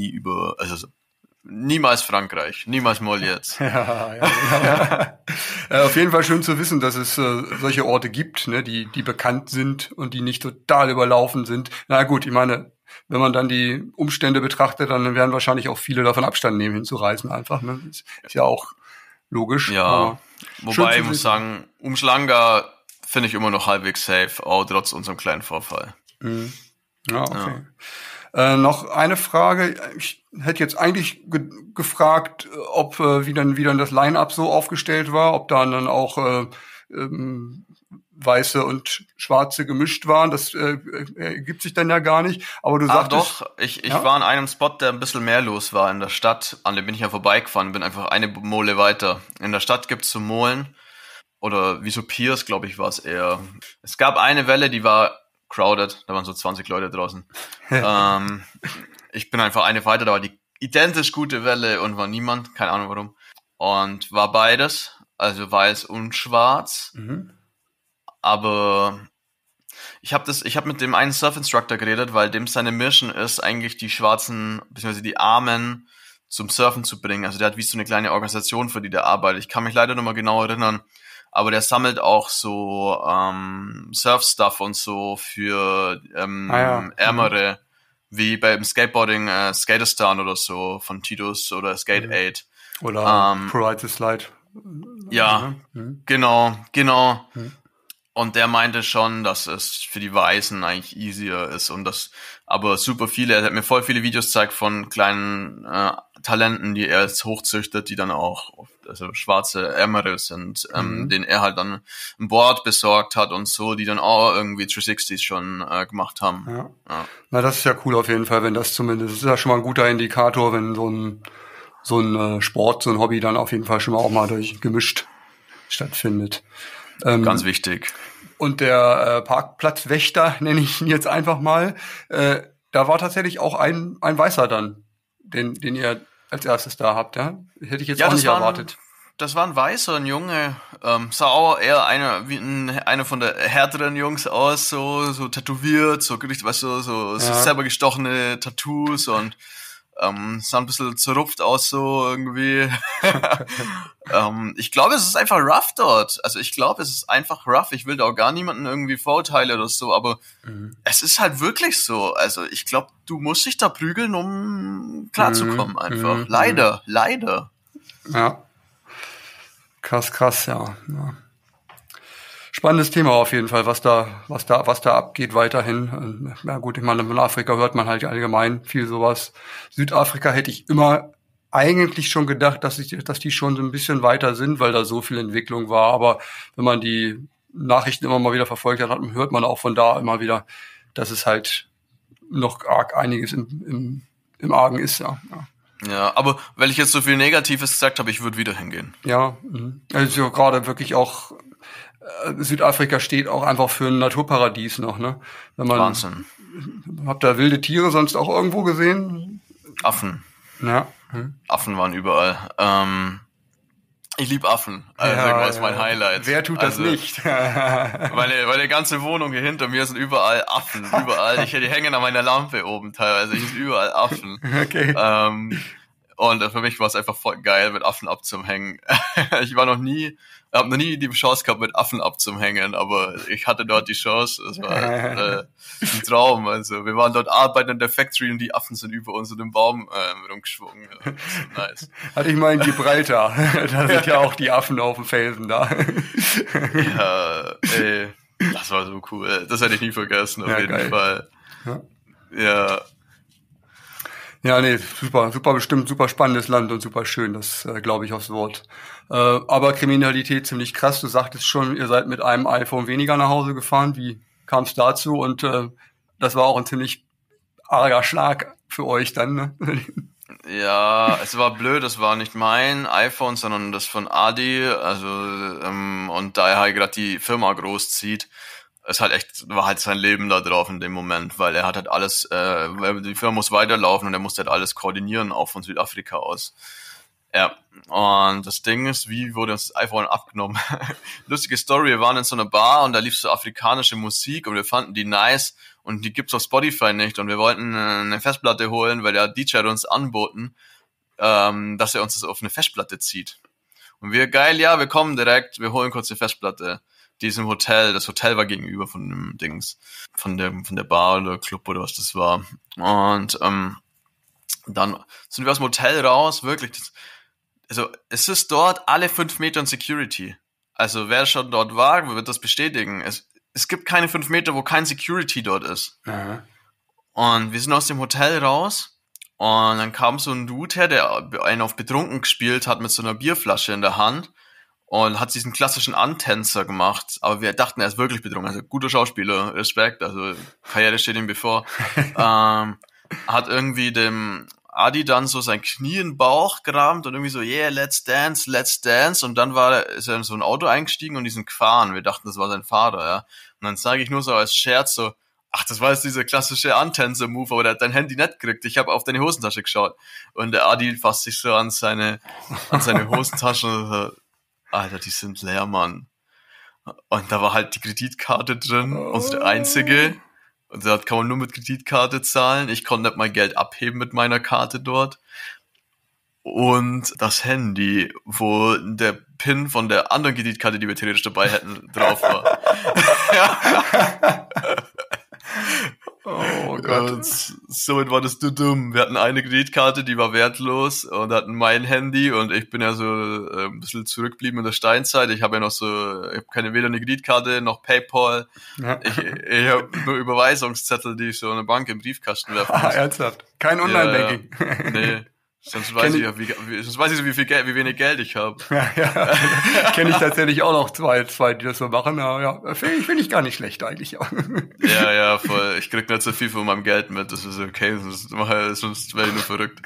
niemals Frankreich, niemals Molletz. Ja. Auf jeden Fall schön zu wissen, dass es solche Orte gibt, ne, die bekannt sind und die nicht total überlaufen sind. Na gut, ich meine, wenn man dann die Umstände betrachtet, dann werden wahrscheinlich auch viele davon Abstand nehmen, hinzureisen einfach. Ne? Ist ja auch logisch. Ja, wobei ich muss sagen, Umschlanga finde ich immer noch halbwegs safe, auch trotz unserem kleinen Vorfall. Mhm. Ja, okay. Ja. Noch eine Frage. Ich hätte jetzt eigentlich gefragt, ob wie dann das Line-Up so aufgestellt war, ob da dann auch Weiße und Schwarze gemischt waren. Das ergibt sich dann ja gar nicht. Aber du sagtest... doch, ich war an einem Spot, der ein bisschen mehr los war in der Stadt. An dem bin ich ja vorbeigefahren, bin einfach eine Mole weiter. In der Stadt gibt's so Molen. Oder wie so Piers, glaube ich, war es eher. Es gab eine Welle, die war crowded. Da waren so 20 Leute draußen. Ich bin einfach eine weiter. Da war die identisch gute Welle und war niemand. Keine Ahnung warum. Und war beides. Also weiß und schwarz. Mhm. Aber ich habe mit dem einen Surf-Instructor geredet, weil dem seine Mission ist, eigentlich die Schwarzen, beziehungsweise die Armen zum Surfen zu bringen. Also der hat wie so eine kleine Organisation, für die der arbeitet. Ich kann mich leider noch mal genau erinnern, aber der sammelt auch so Surf-Stuff und so für Ärmere, wie beim Skateboarding Skaterstan oder so von Titus oder Skate Aid. Oder Pro Ride the Slide. Ja, genau. Und der meinte schon, dass es für die Weißen eigentlich easier ist und das, aber super viele, er hat mir voll viele Videos gezeigt von kleinen Talenten, die er jetzt hochzüchtet, die dann auch, also schwarze Ärmere sind, den er halt dann ein Board besorgt hat und so, die dann auch irgendwie 360s schon gemacht haben. Ja. Na, das ist ja cool auf jeden Fall, wenn das ist ja schon mal ein guter Indikator, wenn so ein Sport, so ein Hobby dann auf jeden Fall schon mal auch mal gemischt stattfindet. Ganz wichtig. Und der Parkplatzwächter, nenne ich ihn jetzt einfach mal, da war tatsächlich auch ein Weißer dann, den ihr als erstes da habt, ja? Hätte ich jetzt auch nicht erwartet. Das war ein Weißer, ein Junge, sah auch eher einer von der härteren Jungs aus, so tätowiert, so richtig, weißt du, so selber gestochene Tattoos und sah ein bisschen zerrupft aus so irgendwie. Ich glaube, es ist einfach rough dort. Also ich glaube, es ist einfach rough. Ich will da auch gar niemanden irgendwie Vorurteile oder so, aber es ist halt wirklich so. Also ich glaube, du musst dich da prügeln, um klarzukommen einfach. Leider. Ja. Krass, ja. Spannendes Thema auf jeden Fall, was da abgeht weiterhin. Ja gut, ich meine, in Afrika hört man halt allgemein viel sowas. Südafrika hätte ich immer eigentlich schon gedacht, dass die schon so ein bisschen weiter sind, weil da so viel Entwicklung war. Aber wenn man die Nachrichten immer mal wieder verfolgt hat, hört man auch von da immer wieder, dass es halt noch arg einiges im Argen ist, ja. Ja, aber weil ich jetzt so viel Negatives gesagt habe, ich würde wieder hingehen. Ja, also gerade wirklich auch Südafrika steht auch einfach für ein Naturparadies noch, ne? Wahnsinn. Habt ihr wilde Tiere sonst auch irgendwo gesehen? Affen. Ja. Affen waren überall. Ich liebe Affen. Also das ist mein Highlight. Wer tut das nicht? Meine ganze Wohnung hier hinter mir sind überall Affen. Überall. Die hängen an meiner Lampe oben teilweise. Hier sind überall Affen. Okay. Und für mich war es einfach voll geil, mit Affen abzuhängen. Ich habe noch nie die Chance gehabt, mit Affen abzuhängen, aber ich hatte dort die Chance. Es war ein Traum. Also wir waren dort arbeiten in der Factory und die Affen sind über uns in dem Baum rumgeschwungen. Nice. Hatte ich mal in Gibraltar. Da sind ja auch die Affen auf dem Felsen da. Ja, das war so cool. Das hätte ich nie vergessen, auf jeden Fall. Ja. Ja, nee, super bestimmt, super spannendes Land und super schön, das glaube ich aufs Wort. Aber Kriminalität ziemlich krass, du sagtest schon, ihr seid mit einem iPhone weniger nach Hause gefahren, wie kam es dazu? Und das war auch ein ziemlich arger Schlag für euch dann, ne? Ja, es war blöd, das war nicht mein iPhone, sondern das von Adi, also und da er halt gerade die Firma großzieht, war halt sein Leben da drauf in dem Moment, weil er hat halt alles, die Firma muss weiterlaufen und er musste halt alles koordinieren, auch von Südafrika aus. Ja, und das Ding ist, wie wurde uns das iPhone abgenommen? Lustige Story, wir waren in so einer Bar und da lief so afrikanische Musik und wir fanden die nice und die gibt's auf Spotify nicht und wir wollten eine Festplatte holen, weil der DJ hat uns anboten, dass er uns das auf eine Festplatte zieht. Und wir, geil, ja, wir kommen direkt, wir holen kurz die Festplatte. Die ist im Hotel, das Hotel war gegenüber von dem Dings, von der Bar oder Club oder was das war. Und dann sind wir aus dem Hotel raus, wirklich, also es ist dort alle 5 Meter in Security. Also wer schon dort war, wird das bestätigen. Es gibt keine 5 Meter, wo kein Security dort ist. Aha. Und wir sind aus dem Hotel raus und dann kam so ein Dude her, der einen auf betrunken gespielt hat mit so einer Bierflasche in der Hand und hat diesen klassischen Antänzer gemacht. Aber wir dachten, er ist wirklich betrunken. Also guter Schauspieler, Respekt, also Karriere steht ihm bevor. Hat irgendwie dem Adi dann so sein Knie in den Bauch gerammt und irgendwie so, yeah, let's dance. Und dann ist er in so ein Auto eingestiegen und die sind gefahren. Wir dachten, das war sein Vater, ja. Und dann sage ich nur so als Scherz so, ach, das war jetzt dieser klassische Antänzer-Move, aber der hat dein Handy nicht gekriegt. Ich habe auf deine Hosentasche geschaut. Und der Adi fasst sich so an seine Hosentasche und so, Alter, die sind leer, Mann. Und da war halt die Kreditkarte drin, unsere einzige. Und dort kann man nur mit Kreditkarte zahlen. Ich konnte nicht mal Geld abheben mit meiner Karte dort. Und das Handy, wo der PIN von der anderen Kreditkarte, die wir theoretisch dabei hätten, drauf war. Oh Gott. Und somit war das dumm. Wir hatten eine Kreditkarte, die war wertlos und hatten mein Handy und ich bin ja so ein bisschen zurückgeblieben in der Steinzeit. Ich habe ja noch ich habe weder eine Kreditkarte noch PayPal. Ja. Ich habe nur Überweisungszettel, die ich so in der Bank im Briefkasten werfen muss. Ernsthaft? Kein Online-Banking? Ja. Nee. Sonst weiß ich ja, wie wenig Geld ich habe. Ja. Kenne ich tatsächlich auch noch zwei, die das so machen. Ja, finde ich gar nicht schlecht eigentlich. Ja, voll. Ich krieg nicht so viel von meinem Geld mit. Das ist okay, sonst wäre ich nur verrückt.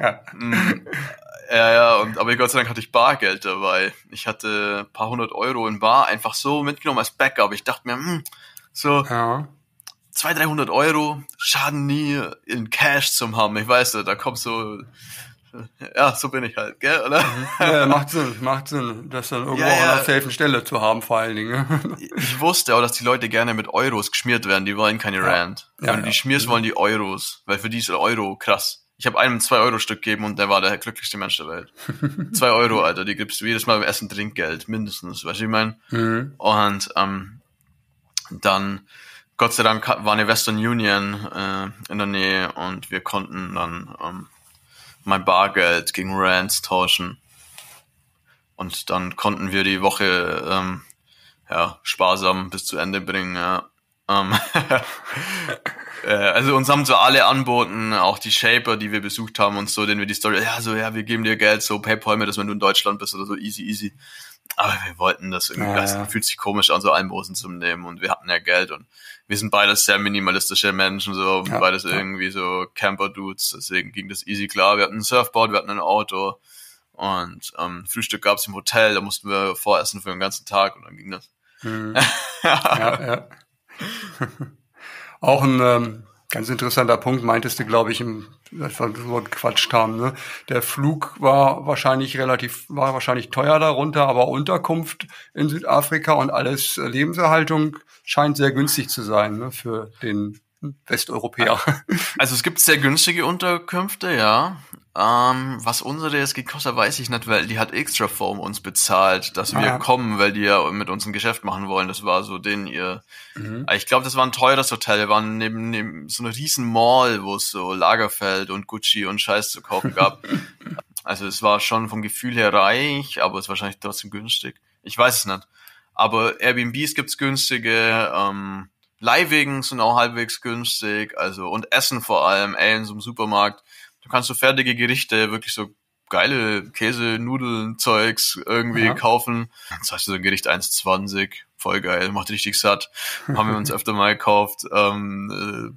Aber Gott sei Dank hatte ich Bargeld dabei. Ich hatte ein paar 100 Euro in Bar einfach so mitgenommen als Backup. Ich dachte mir, 200, 300 Euro schaden nie in Cash zum haben. Ich weiß, da kommt so... Ja, so bin ich halt, gell, oder? Ja, macht Sinn, das dann irgendwo an einer safen Stelle zu haben, vor allen Dingen. Ich wusste auch, dass die Leute gerne mit Euros geschmiert werden, die wollen keine Rand. Wenn du die schmierst, wollen die Euros, weil für die ist ein Euro krass. Ich habe einem 2-Euro-Stück gegeben und der war der glücklichste Mensch der Welt. 2 Euro, Alter, die gibst du jedes Mal beim Essen Trinkgeld, mindestens, weißt du, wie ich meine? Mhm. Und dann, Gott sei Dank, war eine Western Union in der Nähe und wir konnten dann mein Bargeld gegen Rands tauschen. Und dann konnten wir die Woche sparsam bis zu Ende bringen. Ja. Also uns haben so alle anboten, auch die Shaper, die wir besucht haben und so, denen wir die Story, wir geben dir Geld, so PayPal mir das, wenn du in Deutschland bist oder so, easy. Aber wir wollten das irgendwie, das fühlt sich komisch an, so Einbußen zu nehmen und wir hatten ja Geld und wir sind beides sehr minimalistische Menschen, so beides irgendwie so Camper-Dudes, deswegen ging das easy klar. Wir hatten ein Surfboard, wir hatten ein Auto und Frühstück gab's im Hotel, da mussten wir voressen für den ganzen Tag und dann ging das. Ja. Auch ein ganz interessanter Punkt, meintest du, glaube ich, als wir so gequatscht haben, ne? Der Flug war wahrscheinlich teuer darunter, aber Unterkunft in Südafrika und alles Lebenserhaltung scheint sehr günstig zu sein, ne, für den Westeuropäer. Also es gibt sehr günstige Unterkünfte, ja. Was unsere jetzt gekostet hat, weiß ich nicht, weil die hat extra Foam uns bezahlt, dass wir kommen, weil die ja mit uns ein Geschäft machen wollen. Das war so ich glaube, das war ein teures Hotel. Wir waren neben so einer riesen Mall, wo es so Lagerfeld und Gucci und Scheiß zu kaufen gab. Also es war schon vom Gefühl her reich, aber es ist wahrscheinlich trotzdem günstig. Ich weiß es nicht. Aber Airbnbs gibt's günstige, Leihwagen sind auch halbwegs günstig, also und Essen vor allem, in so einem Supermarkt. Du kannst so fertige Gerichte, wirklich so geile Käse, Nudeln, Zeugs irgendwie kaufen. Dann zahlst du so ein Gericht 1,20, voll geil, macht richtig satt. Haben wir uns öfter mal gekauft. Also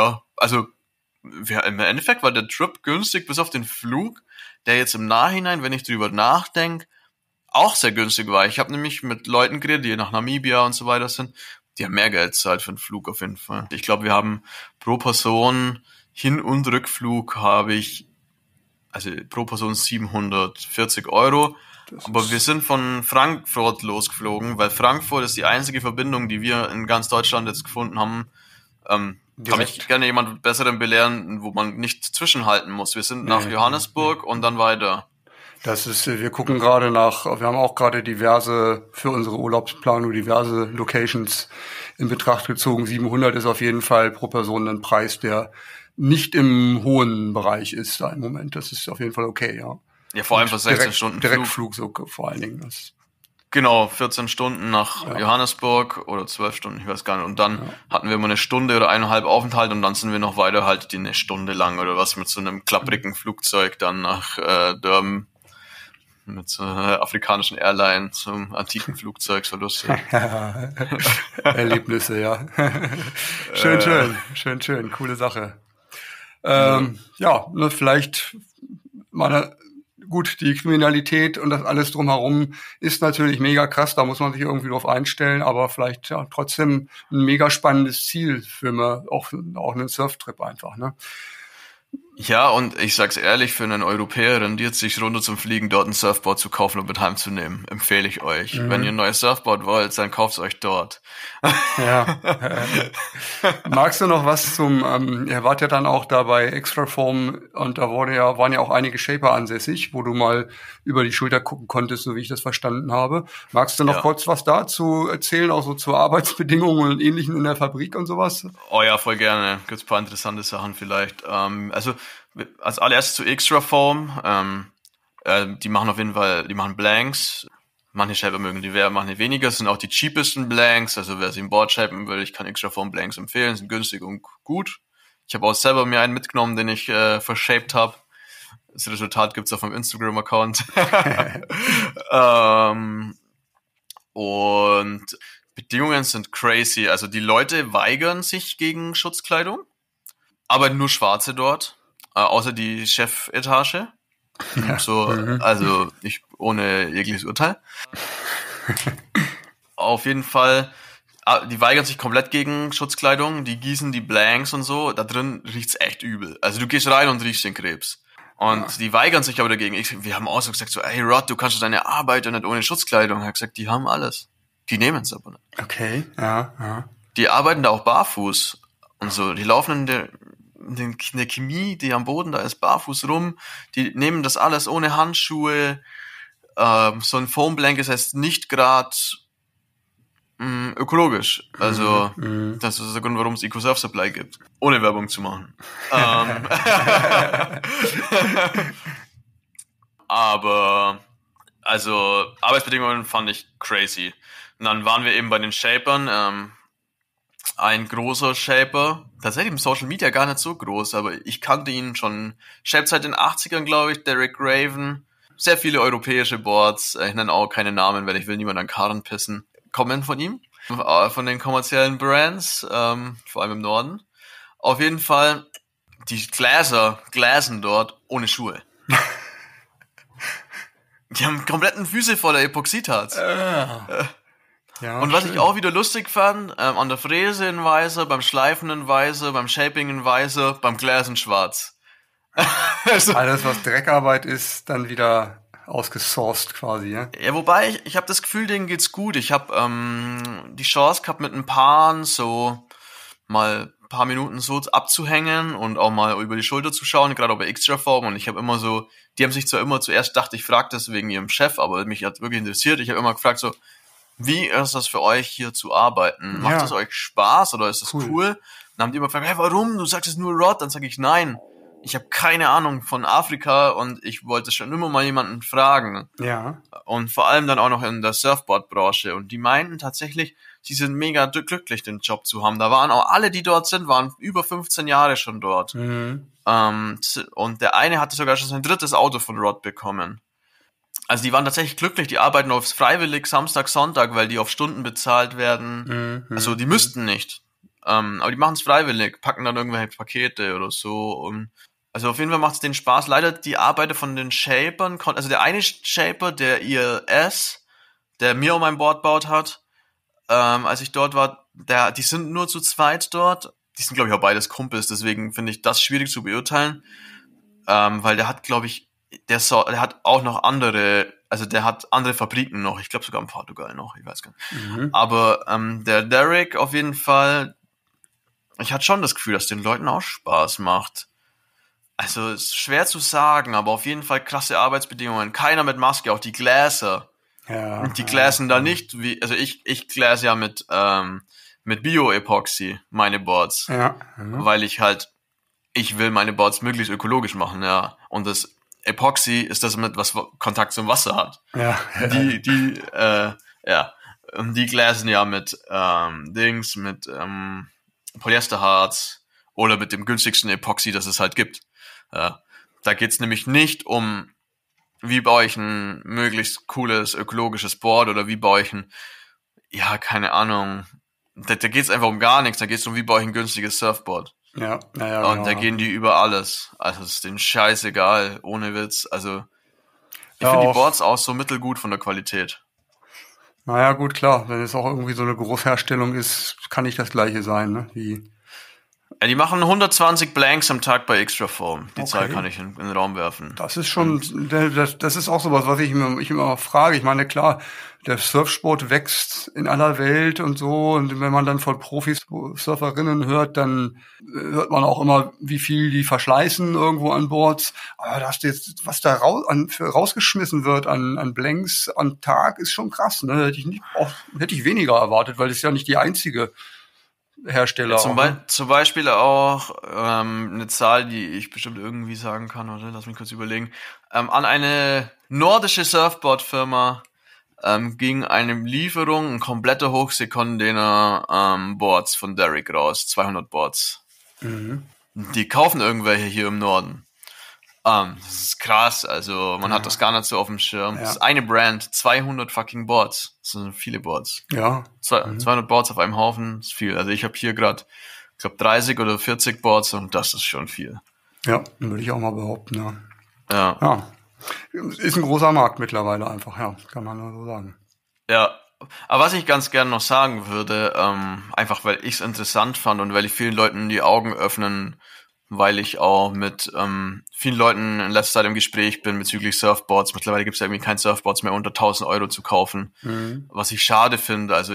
im Endeffekt war der Trip günstig, bis auf den Flug, der jetzt im Nachhinein, wenn ich drüber nachdenke, auch sehr günstig war. Ich habe nämlich mit Leuten geredet, die nach Namibia und so weiter sind, die haben mehr Geld gezahlt für den Flug auf jeden Fall. Ich glaube, wir haben pro Person Hin- und Rückflug habe ich also pro Person 740 Euro. Aber wir sind von Frankfurt losgeflogen, weil Frankfurt ist die einzige Verbindung, die wir in ganz Deutschland jetzt gefunden haben. Kann mich gerne jemand Besseren belehren, wo man nicht zwischenhalten muss. Wir sind nach Johannesburg und dann weiter. Wir gucken gerade wir haben auch gerade für unsere Urlaubsplanung diverse Locations in Betracht gezogen. 700 ist auf jeden Fall pro Person ein Preis, der nicht im hohen Bereich ist da im Moment. Das ist auf jeden Fall okay, ja. Ja, vor allem für 16 Stunden Direktflug so vor allen Dingen. Genau, 14 Stunden nach Johannesburg oder 12 Stunden, ich weiß gar nicht. Und dann hatten wir immer eine Stunde oder 1,5 Aufenthalt und dann sind wir noch weiter halt eine Stunde lang oder was mit so einem klapprigen Flugzeug dann nach Durban mit so einer afrikanischen Airline zum antiken Flugzeug, so lustig. Erlebnisse, ja. Schön, coole Sache. Vielleicht gut, die Kriminalität und das alles drumherum ist natürlich mega krass, da muss man sich irgendwie drauf einstellen, aber vielleicht trotzdem ein mega spannendes Ziel für auch einen Surftrip einfach, ne? Ja, und ich sag's ehrlich, für einen Europäer rendiert sich runter zum Fliegen, dort ein Surfboard zu kaufen und mit heimzunehmen. Empfehle ich euch. Wenn ihr ein neues Surfboard wollt, dann kauft's euch dort. Ja. Magst du noch was ihr wart ja dann auch da bei Extrafoam und da waren ja auch einige Shaper ansässig, wo du mal über die Schulter gucken konntest, so wie ich das verstanden habe. Magst du noch kurz was dazu erzählen, auch so zu Arbeitsbedingungen und Ähnlichem in der Fabrik und sowas? Oh ja, voll gerne. Gibt's ein paar interessante Sachen vielleicht. Also als allererstes zu Extrafoam. Die machen auf jeden Fall, die machen Blanks. Manche Shaper mögen die manche weniger. Das sind auch die cheapesten Blanks. Also wer sie im Board shapen will, ich kann Extrafoam Blanks empfehlen. Sind günstig und gut. Ich habe auch selber mir einen mitgenommen, den ich verschaped habe. Das Resultat gibt's auf meinem Instagram-Account. Und Bedingungen sind crazy. Also die Leute weigern sich gegen Schutzkleidung. Aber nur Schwarze dort. Außer die Chefetage. Also ich ohne jegliches Urteil. Auf jeden Fall, die weigern sich komplett gegen Schutzkleidung, die gießen die Blanks und so, da drin riecht's echt übel. Also du gehst rein und riechst den Krebs. Und die weigern sich aber dagegen. Wir haben auch so gesagt, hey Rod, du kannst deine Arbeit ja nicht ohne Schutzkleidung. Er hat gesagt, die haben alles. Die nehmen es aber nicht. Okay, ja. Die arbeiten da auch barfuß und so. Die laufen in der Chemie, die am Boden da ist, barfuß rum. Die nehmen das alles ohne Handschuhe. So ein Foam Blanket heißt nicht gerade ökologisch. Also das ist der Grund, warum es Eco Surf Supply gibt. Ohne Werbung zu machen. Aber also Arbeitsbedingungen fand ich crazy. Und dann waren wir eben bei den Shapern. Ein großer Shaper, tatsächlich im Social Media gar nicht so groß, aber ich kannte ihn schon. Shaped seit den 80ern, glaube ich, Derek Raven. Sehr viele europäische Boards. Ich nenne auch keine Namen, weil ich will niemand an Karren pissen. Kommen von ihm, von den kommerziellen Brands, vor allem im Norden. Auf jeden Fall, die glasen dort ohne Schuhe. Die haben kompletten Füße voller Epoxidharz. Ja, und was schön. Ich auch wieder lustig fand, an der Fräse in Weißer, beim Schleifen in Weißer, beim Shaping in Weißer, beim Glas in Schwarz. Also, alles, was Dreckarbeit ist, dann wieder ausgesourced quasi, ja? Ja, wobei, ich habe das Gefühl, denen geht's gut. Ich habe die Chance gehabt, mit ein paar so mal ein paar Minuten so abzuhängen und auch mal über die Schulter zu schauen, gerade auch bei Extrafoam. Und ich habe immer so, die haben sich zwar immer zuerst gedacht, ich frage das wegen ihrem Chef, aber mich hat wirklich interessiert. Ich habe immer gefragt so, wie ist das für euch hier zu arbeiten? Macht das euch Spaß oder ist das cool? Dann haben die immer gefragt, hey, warum? Du sagst es nur Rod. Dann sage ich, nein, ich habe keine Ahnung von Afrika und ich wollte schon immer mal jemanden fragen. Ja. Und vor allem dann auch noch in der Surfboard-Branche. Und die meinten tatsächlich, sie sind mega glücklich, den Job zu haben. Da waren auch alle, die dort sind, waren über 15 Jahre schon dort. Und der eine hatte sogar schon sein 3. Auto von Rod bekommen. Also die waren tatsächlich glücklich, die arbeiten aufs freiwillig Samstag, Sonntag, weil die auf Stunden bezahlt werden. Also die müssten nicht. Aber die machen es freiwillig, packen dann irgendwelche Pakete oder so. Und also auf jeden Fall macht es denen Spaß. Leider die Arbeit von den Shapern, also der eine Shaper, der ILS, der mir um mein Board baut hat, als ich dort war, die sind nur zu zweit dort. Die sind, glaube ich, auch beides Kumpels, deswegen finde ich das schwierig zu beurteilen. weil der hat, glaube ich, der hat auch noch andere, also der hat andere Fabriken noch, ich glaube sogar in Portugal noch, ich weiß gar nicht. Aber der Derek auf jeden Fall, ich hatte schon das Gefühl, dass den Leuten auch Spaß macht. Also ist schwer zu sagen, aber auf jeden Fall krasse Arbeitsbedingungen. Keiner mit Maske, auch die Gläser. Ja. Und die gläsen da nicht wie, also ich gläse ja mit Bio-Epoxy meine Boards. Ja. Weil ich will meine Boards möglichst ökologisch machen, ja. Und das Epoxy ist das mit, was Kontakt zum Wasser hat. Ja. Und die gläsen ja mit Polyesterharz oder mit dem günstigsten Epoxy, das es halt gibt. Da geht's nämlich nicht um, wie baue ich ein möglichst cooles ökologisches Board oder wie baue ich keine Ahnung. Da geht's einfach um gar nichts. Da geht's um, wie baue ich ein günstiges Surfboard. Ja. Und genau. da gehen die über alles. Also es ist denen scheißegal, ohne Witz. Also ich finde die Boards auch so mittelgut von der Qualität. Naja, gut, klar. Wenn es auch irgendwie so eine Großherstellung ist, kann nicht das Gleiche sein, ne? Ja, die machen 120 Blanks am Tag bei Extraform. Die Zahl kann ich in den Raum werfen. Das ist schon, das ist auch sowas, was ich immer frage. Ich meine, klar, der Surfsport wächst in aller Welt und so. Und wenn man dann von Profis, Surferinnen hört, dann hört man auch immer, wie viel die verschleißen irgendwo an Boards. Aber das jetzt, was da rausgeschmissen wird an Blanks am Tag, ist schon krass, ne? Hätte ich weniger erwartet, weil das ist ja nicht die einzige Hersteller. Zum Beispiel auch eine Zahl, die ich bestimmt irgendwie sagen kann, oder lass mich kurz überlegen. An eine nordische Surfboard-Firma ging eine Lieferung, ein kompletter Hochsee-Container Boards von Derek raus, 200 Boards. Die kaufen irgendwelche hier im Norden. Das ist krass, also man hat das gar nicht so auf dem Schirm. Ja. Das ist eine Brand, 200 fucking Boards. Das sind viele Boards. Ja. 200 Boards auf einem Haufen ist viel. Also ich habe hier gerade, ich glaube 30 oder 40 Boards und das ist schon viel. Ja, würde ich auch mal behaupten, ja. Ja. Ist ein großer Markt mittlerweile einfach, ja, kann man nur so sagen. Ja, aber was ich ganz gerne noch sagen würde, einfach weil ich es interessant fand und weil ich vielen Leuten die Augen öffnen, weil ich auch mit vielen Leuten in letzter Zeit im Gespräch bin bezüglich Surfboards. Mittlerweile gibt es ja irgendwie kein Surfboards mehr unter 1.000 Euro zu kaufen, was ich schade finde. Also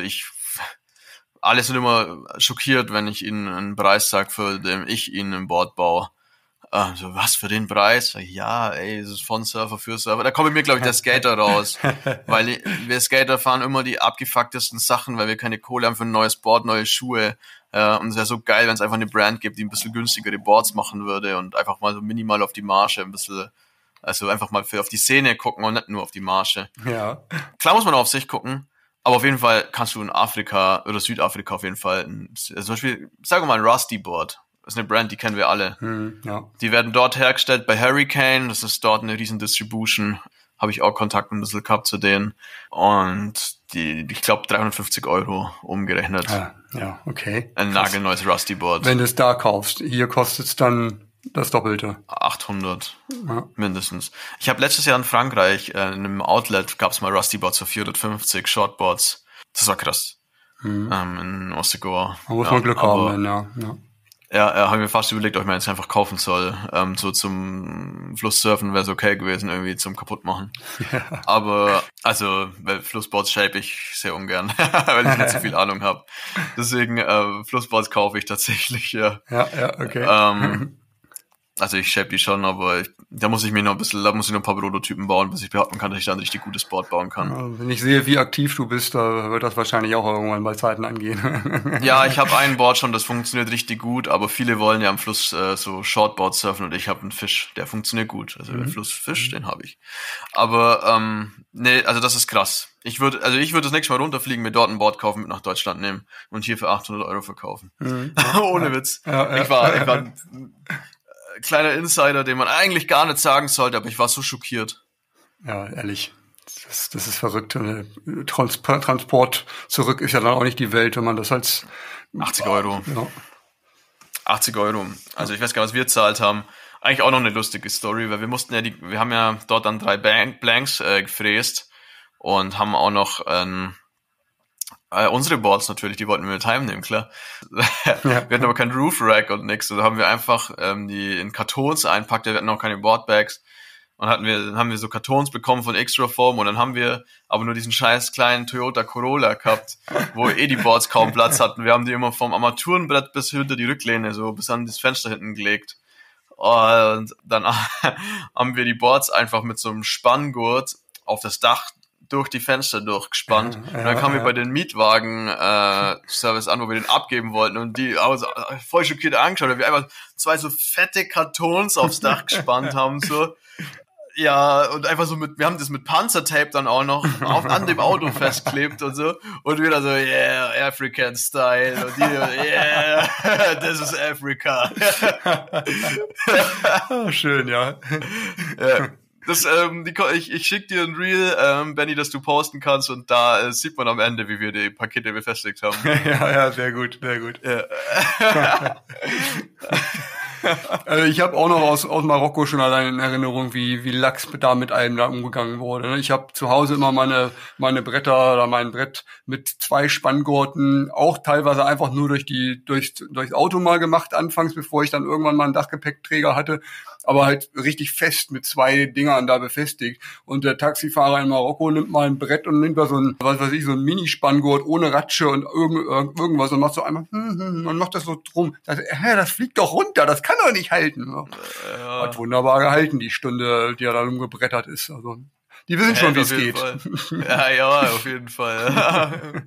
alle sind immer schockiert, wenn ich ihnen einen Preis sage, für den ich ihnen ein Board baue. So, was für den Preis? Ja, ey, es ist von Surfer für Surfer. Da kommt mir, glaube ich, der Skater raus. Weil wir Skater fahren immer die abgefucktesten Sachen, weil wir keine Kohle haben für ein neues Board, neue Schuhe. Und es wäre so geil, wenn es einfach eine Brand gibt, die ein bisschen günstigere Boards machen würde und einfach mal so minimal auf die Marge ein bisschen, also einfach mal auf die Szene gucken und nicht nur auf die Marge. Ja. Klar muss man auf sich gucken, aber auf jeden Fall kannst du in Afrika oder Südafrika auf jeden Fall, zum Beispiel, sagen wir mal ein Rusty Board. Das ist eine Brand, die kennen wir alle. Ja. Die werden dort hergestellt bei Hurricane. Das ist dort eine riesen Distribution. Habe ich auch Kontakt ein bisschen gehabt zu denen. Und ich glaube, 350 Euro umgerechnet. Ja, okay. Ein nagelneues Rusty Board. Wenn du es da kaufst. Hier kostet es dann das Doppelte. 800 mindestens. Ich habe letztes Jahr in Frankreich in einem Outlet gab es mal Rusty Boards für 450 Shortboards. Das war krass. In Ossegoa. Da muss man Glück haben, ja. Ja, habe mir fast überlegt, ob ich mir jetzt einfach kaufen soll. So zum Flusssurfen wäre es okay gewesen, irgendwie zum Kaputtmachen. Ja. Aber, also, weil Flussboards shape ich sehr ungern, weil ich nicht so viel Ahnung habe. Deswegen, Flussboards kaufe ich tatsächlich, ja. Ja, okay. Also ich shape die schon, aber da muss ich noch ein paar Prototypen bauen, bis ich behaupten kann, dass ich da ein richtig gutes Board bauen kann. Also wenn ich sehe, wie aktiv du bist, da wird das wahrscheinlich auch irgendwann bei Zeiten angehen. Ja, ich habe ein Board schon, das funktioniert richtig gut, aber viele wollen ja am Fluss so Shortboard surfen und ich habe einen Fisch, der funktioniert gut. Also der Flussfisch, den habe ich. Aber nee, also das ist krass. Ich würde das nächste Mal runterfliegen, mir dort ein Board kaufen, mit nach Deutschland nehmen und hier für 800 Euro verkaufen. Ohne Witz. Ja. Ich war kleiner Insider, den man eigentlich gar nicht sagen sollte, aber ich war so schockiert. Ja, ehrlich. Das ist verrückt. Transport zurück ist ja dann auch nicht die Welt, wenn man das als 80 Euro. Ja. 80 Euro. Also ich weiß gar nicht, was wir gezahlt haben. Eigentlich auch noch eine lustige Story, weil wir haben ja dort dann 3 Blanks gefräst und haben auch noch Unsere Boards natürlich, die wollten wir mit heimnehmen, klar. Ja. Wir hatten aber kein Roof Rack und nix. Da haben wir einfach die in Kartons einpackt. Wir hatten auch keine Boardbags. Und dann haben wir so Kartons bekommen von Extraform und dann haben wir aber nur diesen scheiß kleinen Toyota Corolla gehabt, wo die Boards kaum Platz hatten. Wir haben die immer vom Armaturenbrett bis hinter die Rücklehne, so bis an das Fenster hinten gelegt. Und dann haben wir die Boards einfach mit so einem Spanngurt auf das Dach durch die Fenster durchgespannt. Und dann kamen wir bei den Mietwagen-Service an, wo wir den abgeben wollten. Und die also voll schockiert angeschaut, weil wir einfach 2 so fette Kartons aufs Dach gespannt haben. So. Ja, und einfach so wir haben das mit Panzertape dann auch noch an dem Auto festgeklebt und so. Und wieder so, yeah, African Style. Und die, yeah, this is Africa. Oh, schön, ja. Ja. Ich schicke dir ein Reel, Benny, das du posten kannst und da sieht man am Ende, wie wir die Pakete befestigt haben. Ja, sehr gut, sehr gut. Ja. Also ich habe auch noch aus Marokko schon allein in Erinnerung, wie lax da mit allem da umgegangen wurde. Ich habe zu Hause immer meine Bretter oder mein Brett mit 2 Spanngurten, auch teilweise einfach nur durchs Auto mal gemacht anfangs, bevor ich dann irgendwann mal einen Dachgepäckträger hatte, aber halt richtig fest mit 2 Dingern da befestigt. Und der Taxifahrer in Marokko nimmt mal ein Brett und nimmt da so ein, was weiß ich, so ein Minispanngurt ohne Ratsche und irgendwas und macht so einmal, und macht das so drum. Das fliegt doch runter, das kann doch nicht halten. Ja. Hat wunderbar gehalten, die Stunde, die er dann umgebrettert ist. Also, die wissen schon, wie es geht. Ja, auf jeden Fall.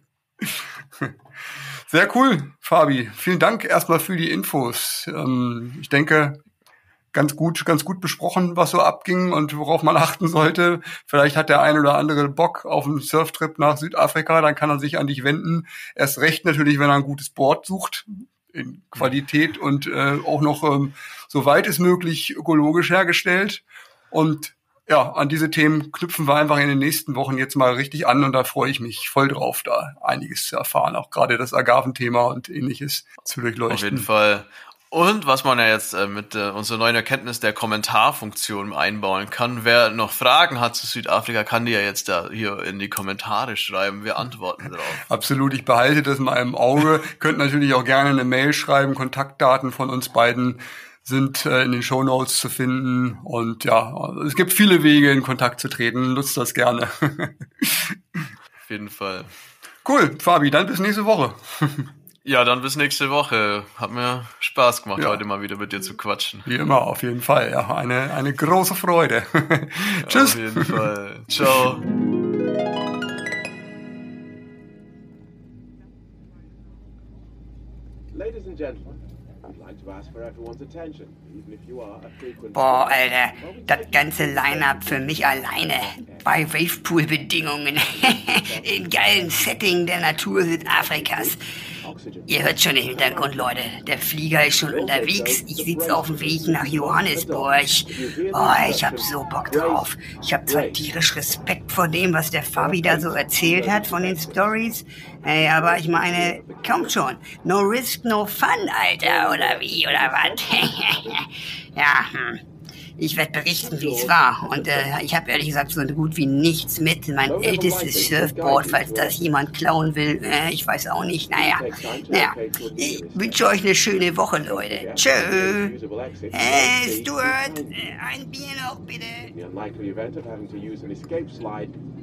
Sehr cool, Fabi. Vielen Dank erstmal für die Infos. Ich denke, ganz gut besprochen, was so abging und worauf man achten sollte. Vielleicht hat der ein oder andere Bock auf einen Surftrip nach Südafrika, dann kann er sich an dich wenden. Erst recht natürlich, wenn er ein gutes Board sucht, in Qualität und auch noch, soweit es möglich, ökologisch hergestellt. Und ja, an diese Themen knüpfen wir einfach in den nächsten Wochen jetzt mal richtig an und da freue ich mich voll drauf, da einiges zu erfahren, auch gerade das Agaventhema und Ähnliches zu durchleuchten. Auf jeden Fall. Und was man ja jetzt mit unserer neuen Erkenntnis der Kommentarfunktion einbauen kann, wer noch Fragen hat zu Südafrika, kann die ja jetzt da hier in die Kommentare schreiben. Wir antworten drauf. Absolut, ich behalte das mal im Auge. Könnt natürlich auch gerne eine Mail schreiben. Kontaktdaten von uns beiden sind in den Shownotes zu finden. Und ja, es gibt viele Wege, in Kontakt zu treten. Nutzt das gerne. Auf jeden Fall. Cool, Fabi, dann bis nächste Woche. Ja, dann bis nächste Woche. Hat mir Spaß gemacht, heute mal wieder mit dir zu quatschen. Wie immer, auf jeden Fall. Ja, eine große Freude. Tschüss. Auf jeden Fall. Ciao. Ladies and gentlemen, I'd like to ask for everyone's attention, even if you are a frequent... Boah, Alter, das ganze Line-Up für mich alleine. Bei Wavepool-Bedingungen. In geilen Setting der Natur Südafrikas. Ihr hört schon im Hintergrund, Leute. Der Flieger ist schon unterwegs. Ich sitze auf dem Weg nach Johannesburg. Oh, ich hab so Bock drauf. Ich hab zwar tierisch Respekt vor dem, was der Fabi da so erzählt hat von den Stories. Ey, aber ich meine, kommt schon. No risk, no fun, Alter. Oder wie, oder was? Ja, Ich werde berichten, wie es war. Und ich habe ehrlich gesagt so gut wie nichts mit. Mein ältestes Surfboard, falls das jemand klauen will. Ich weiß auch nicht. Naja. Ich wünsche euch eine schöne Woche, Leute. Tschö. Stuart, ein Bier noch, bitte.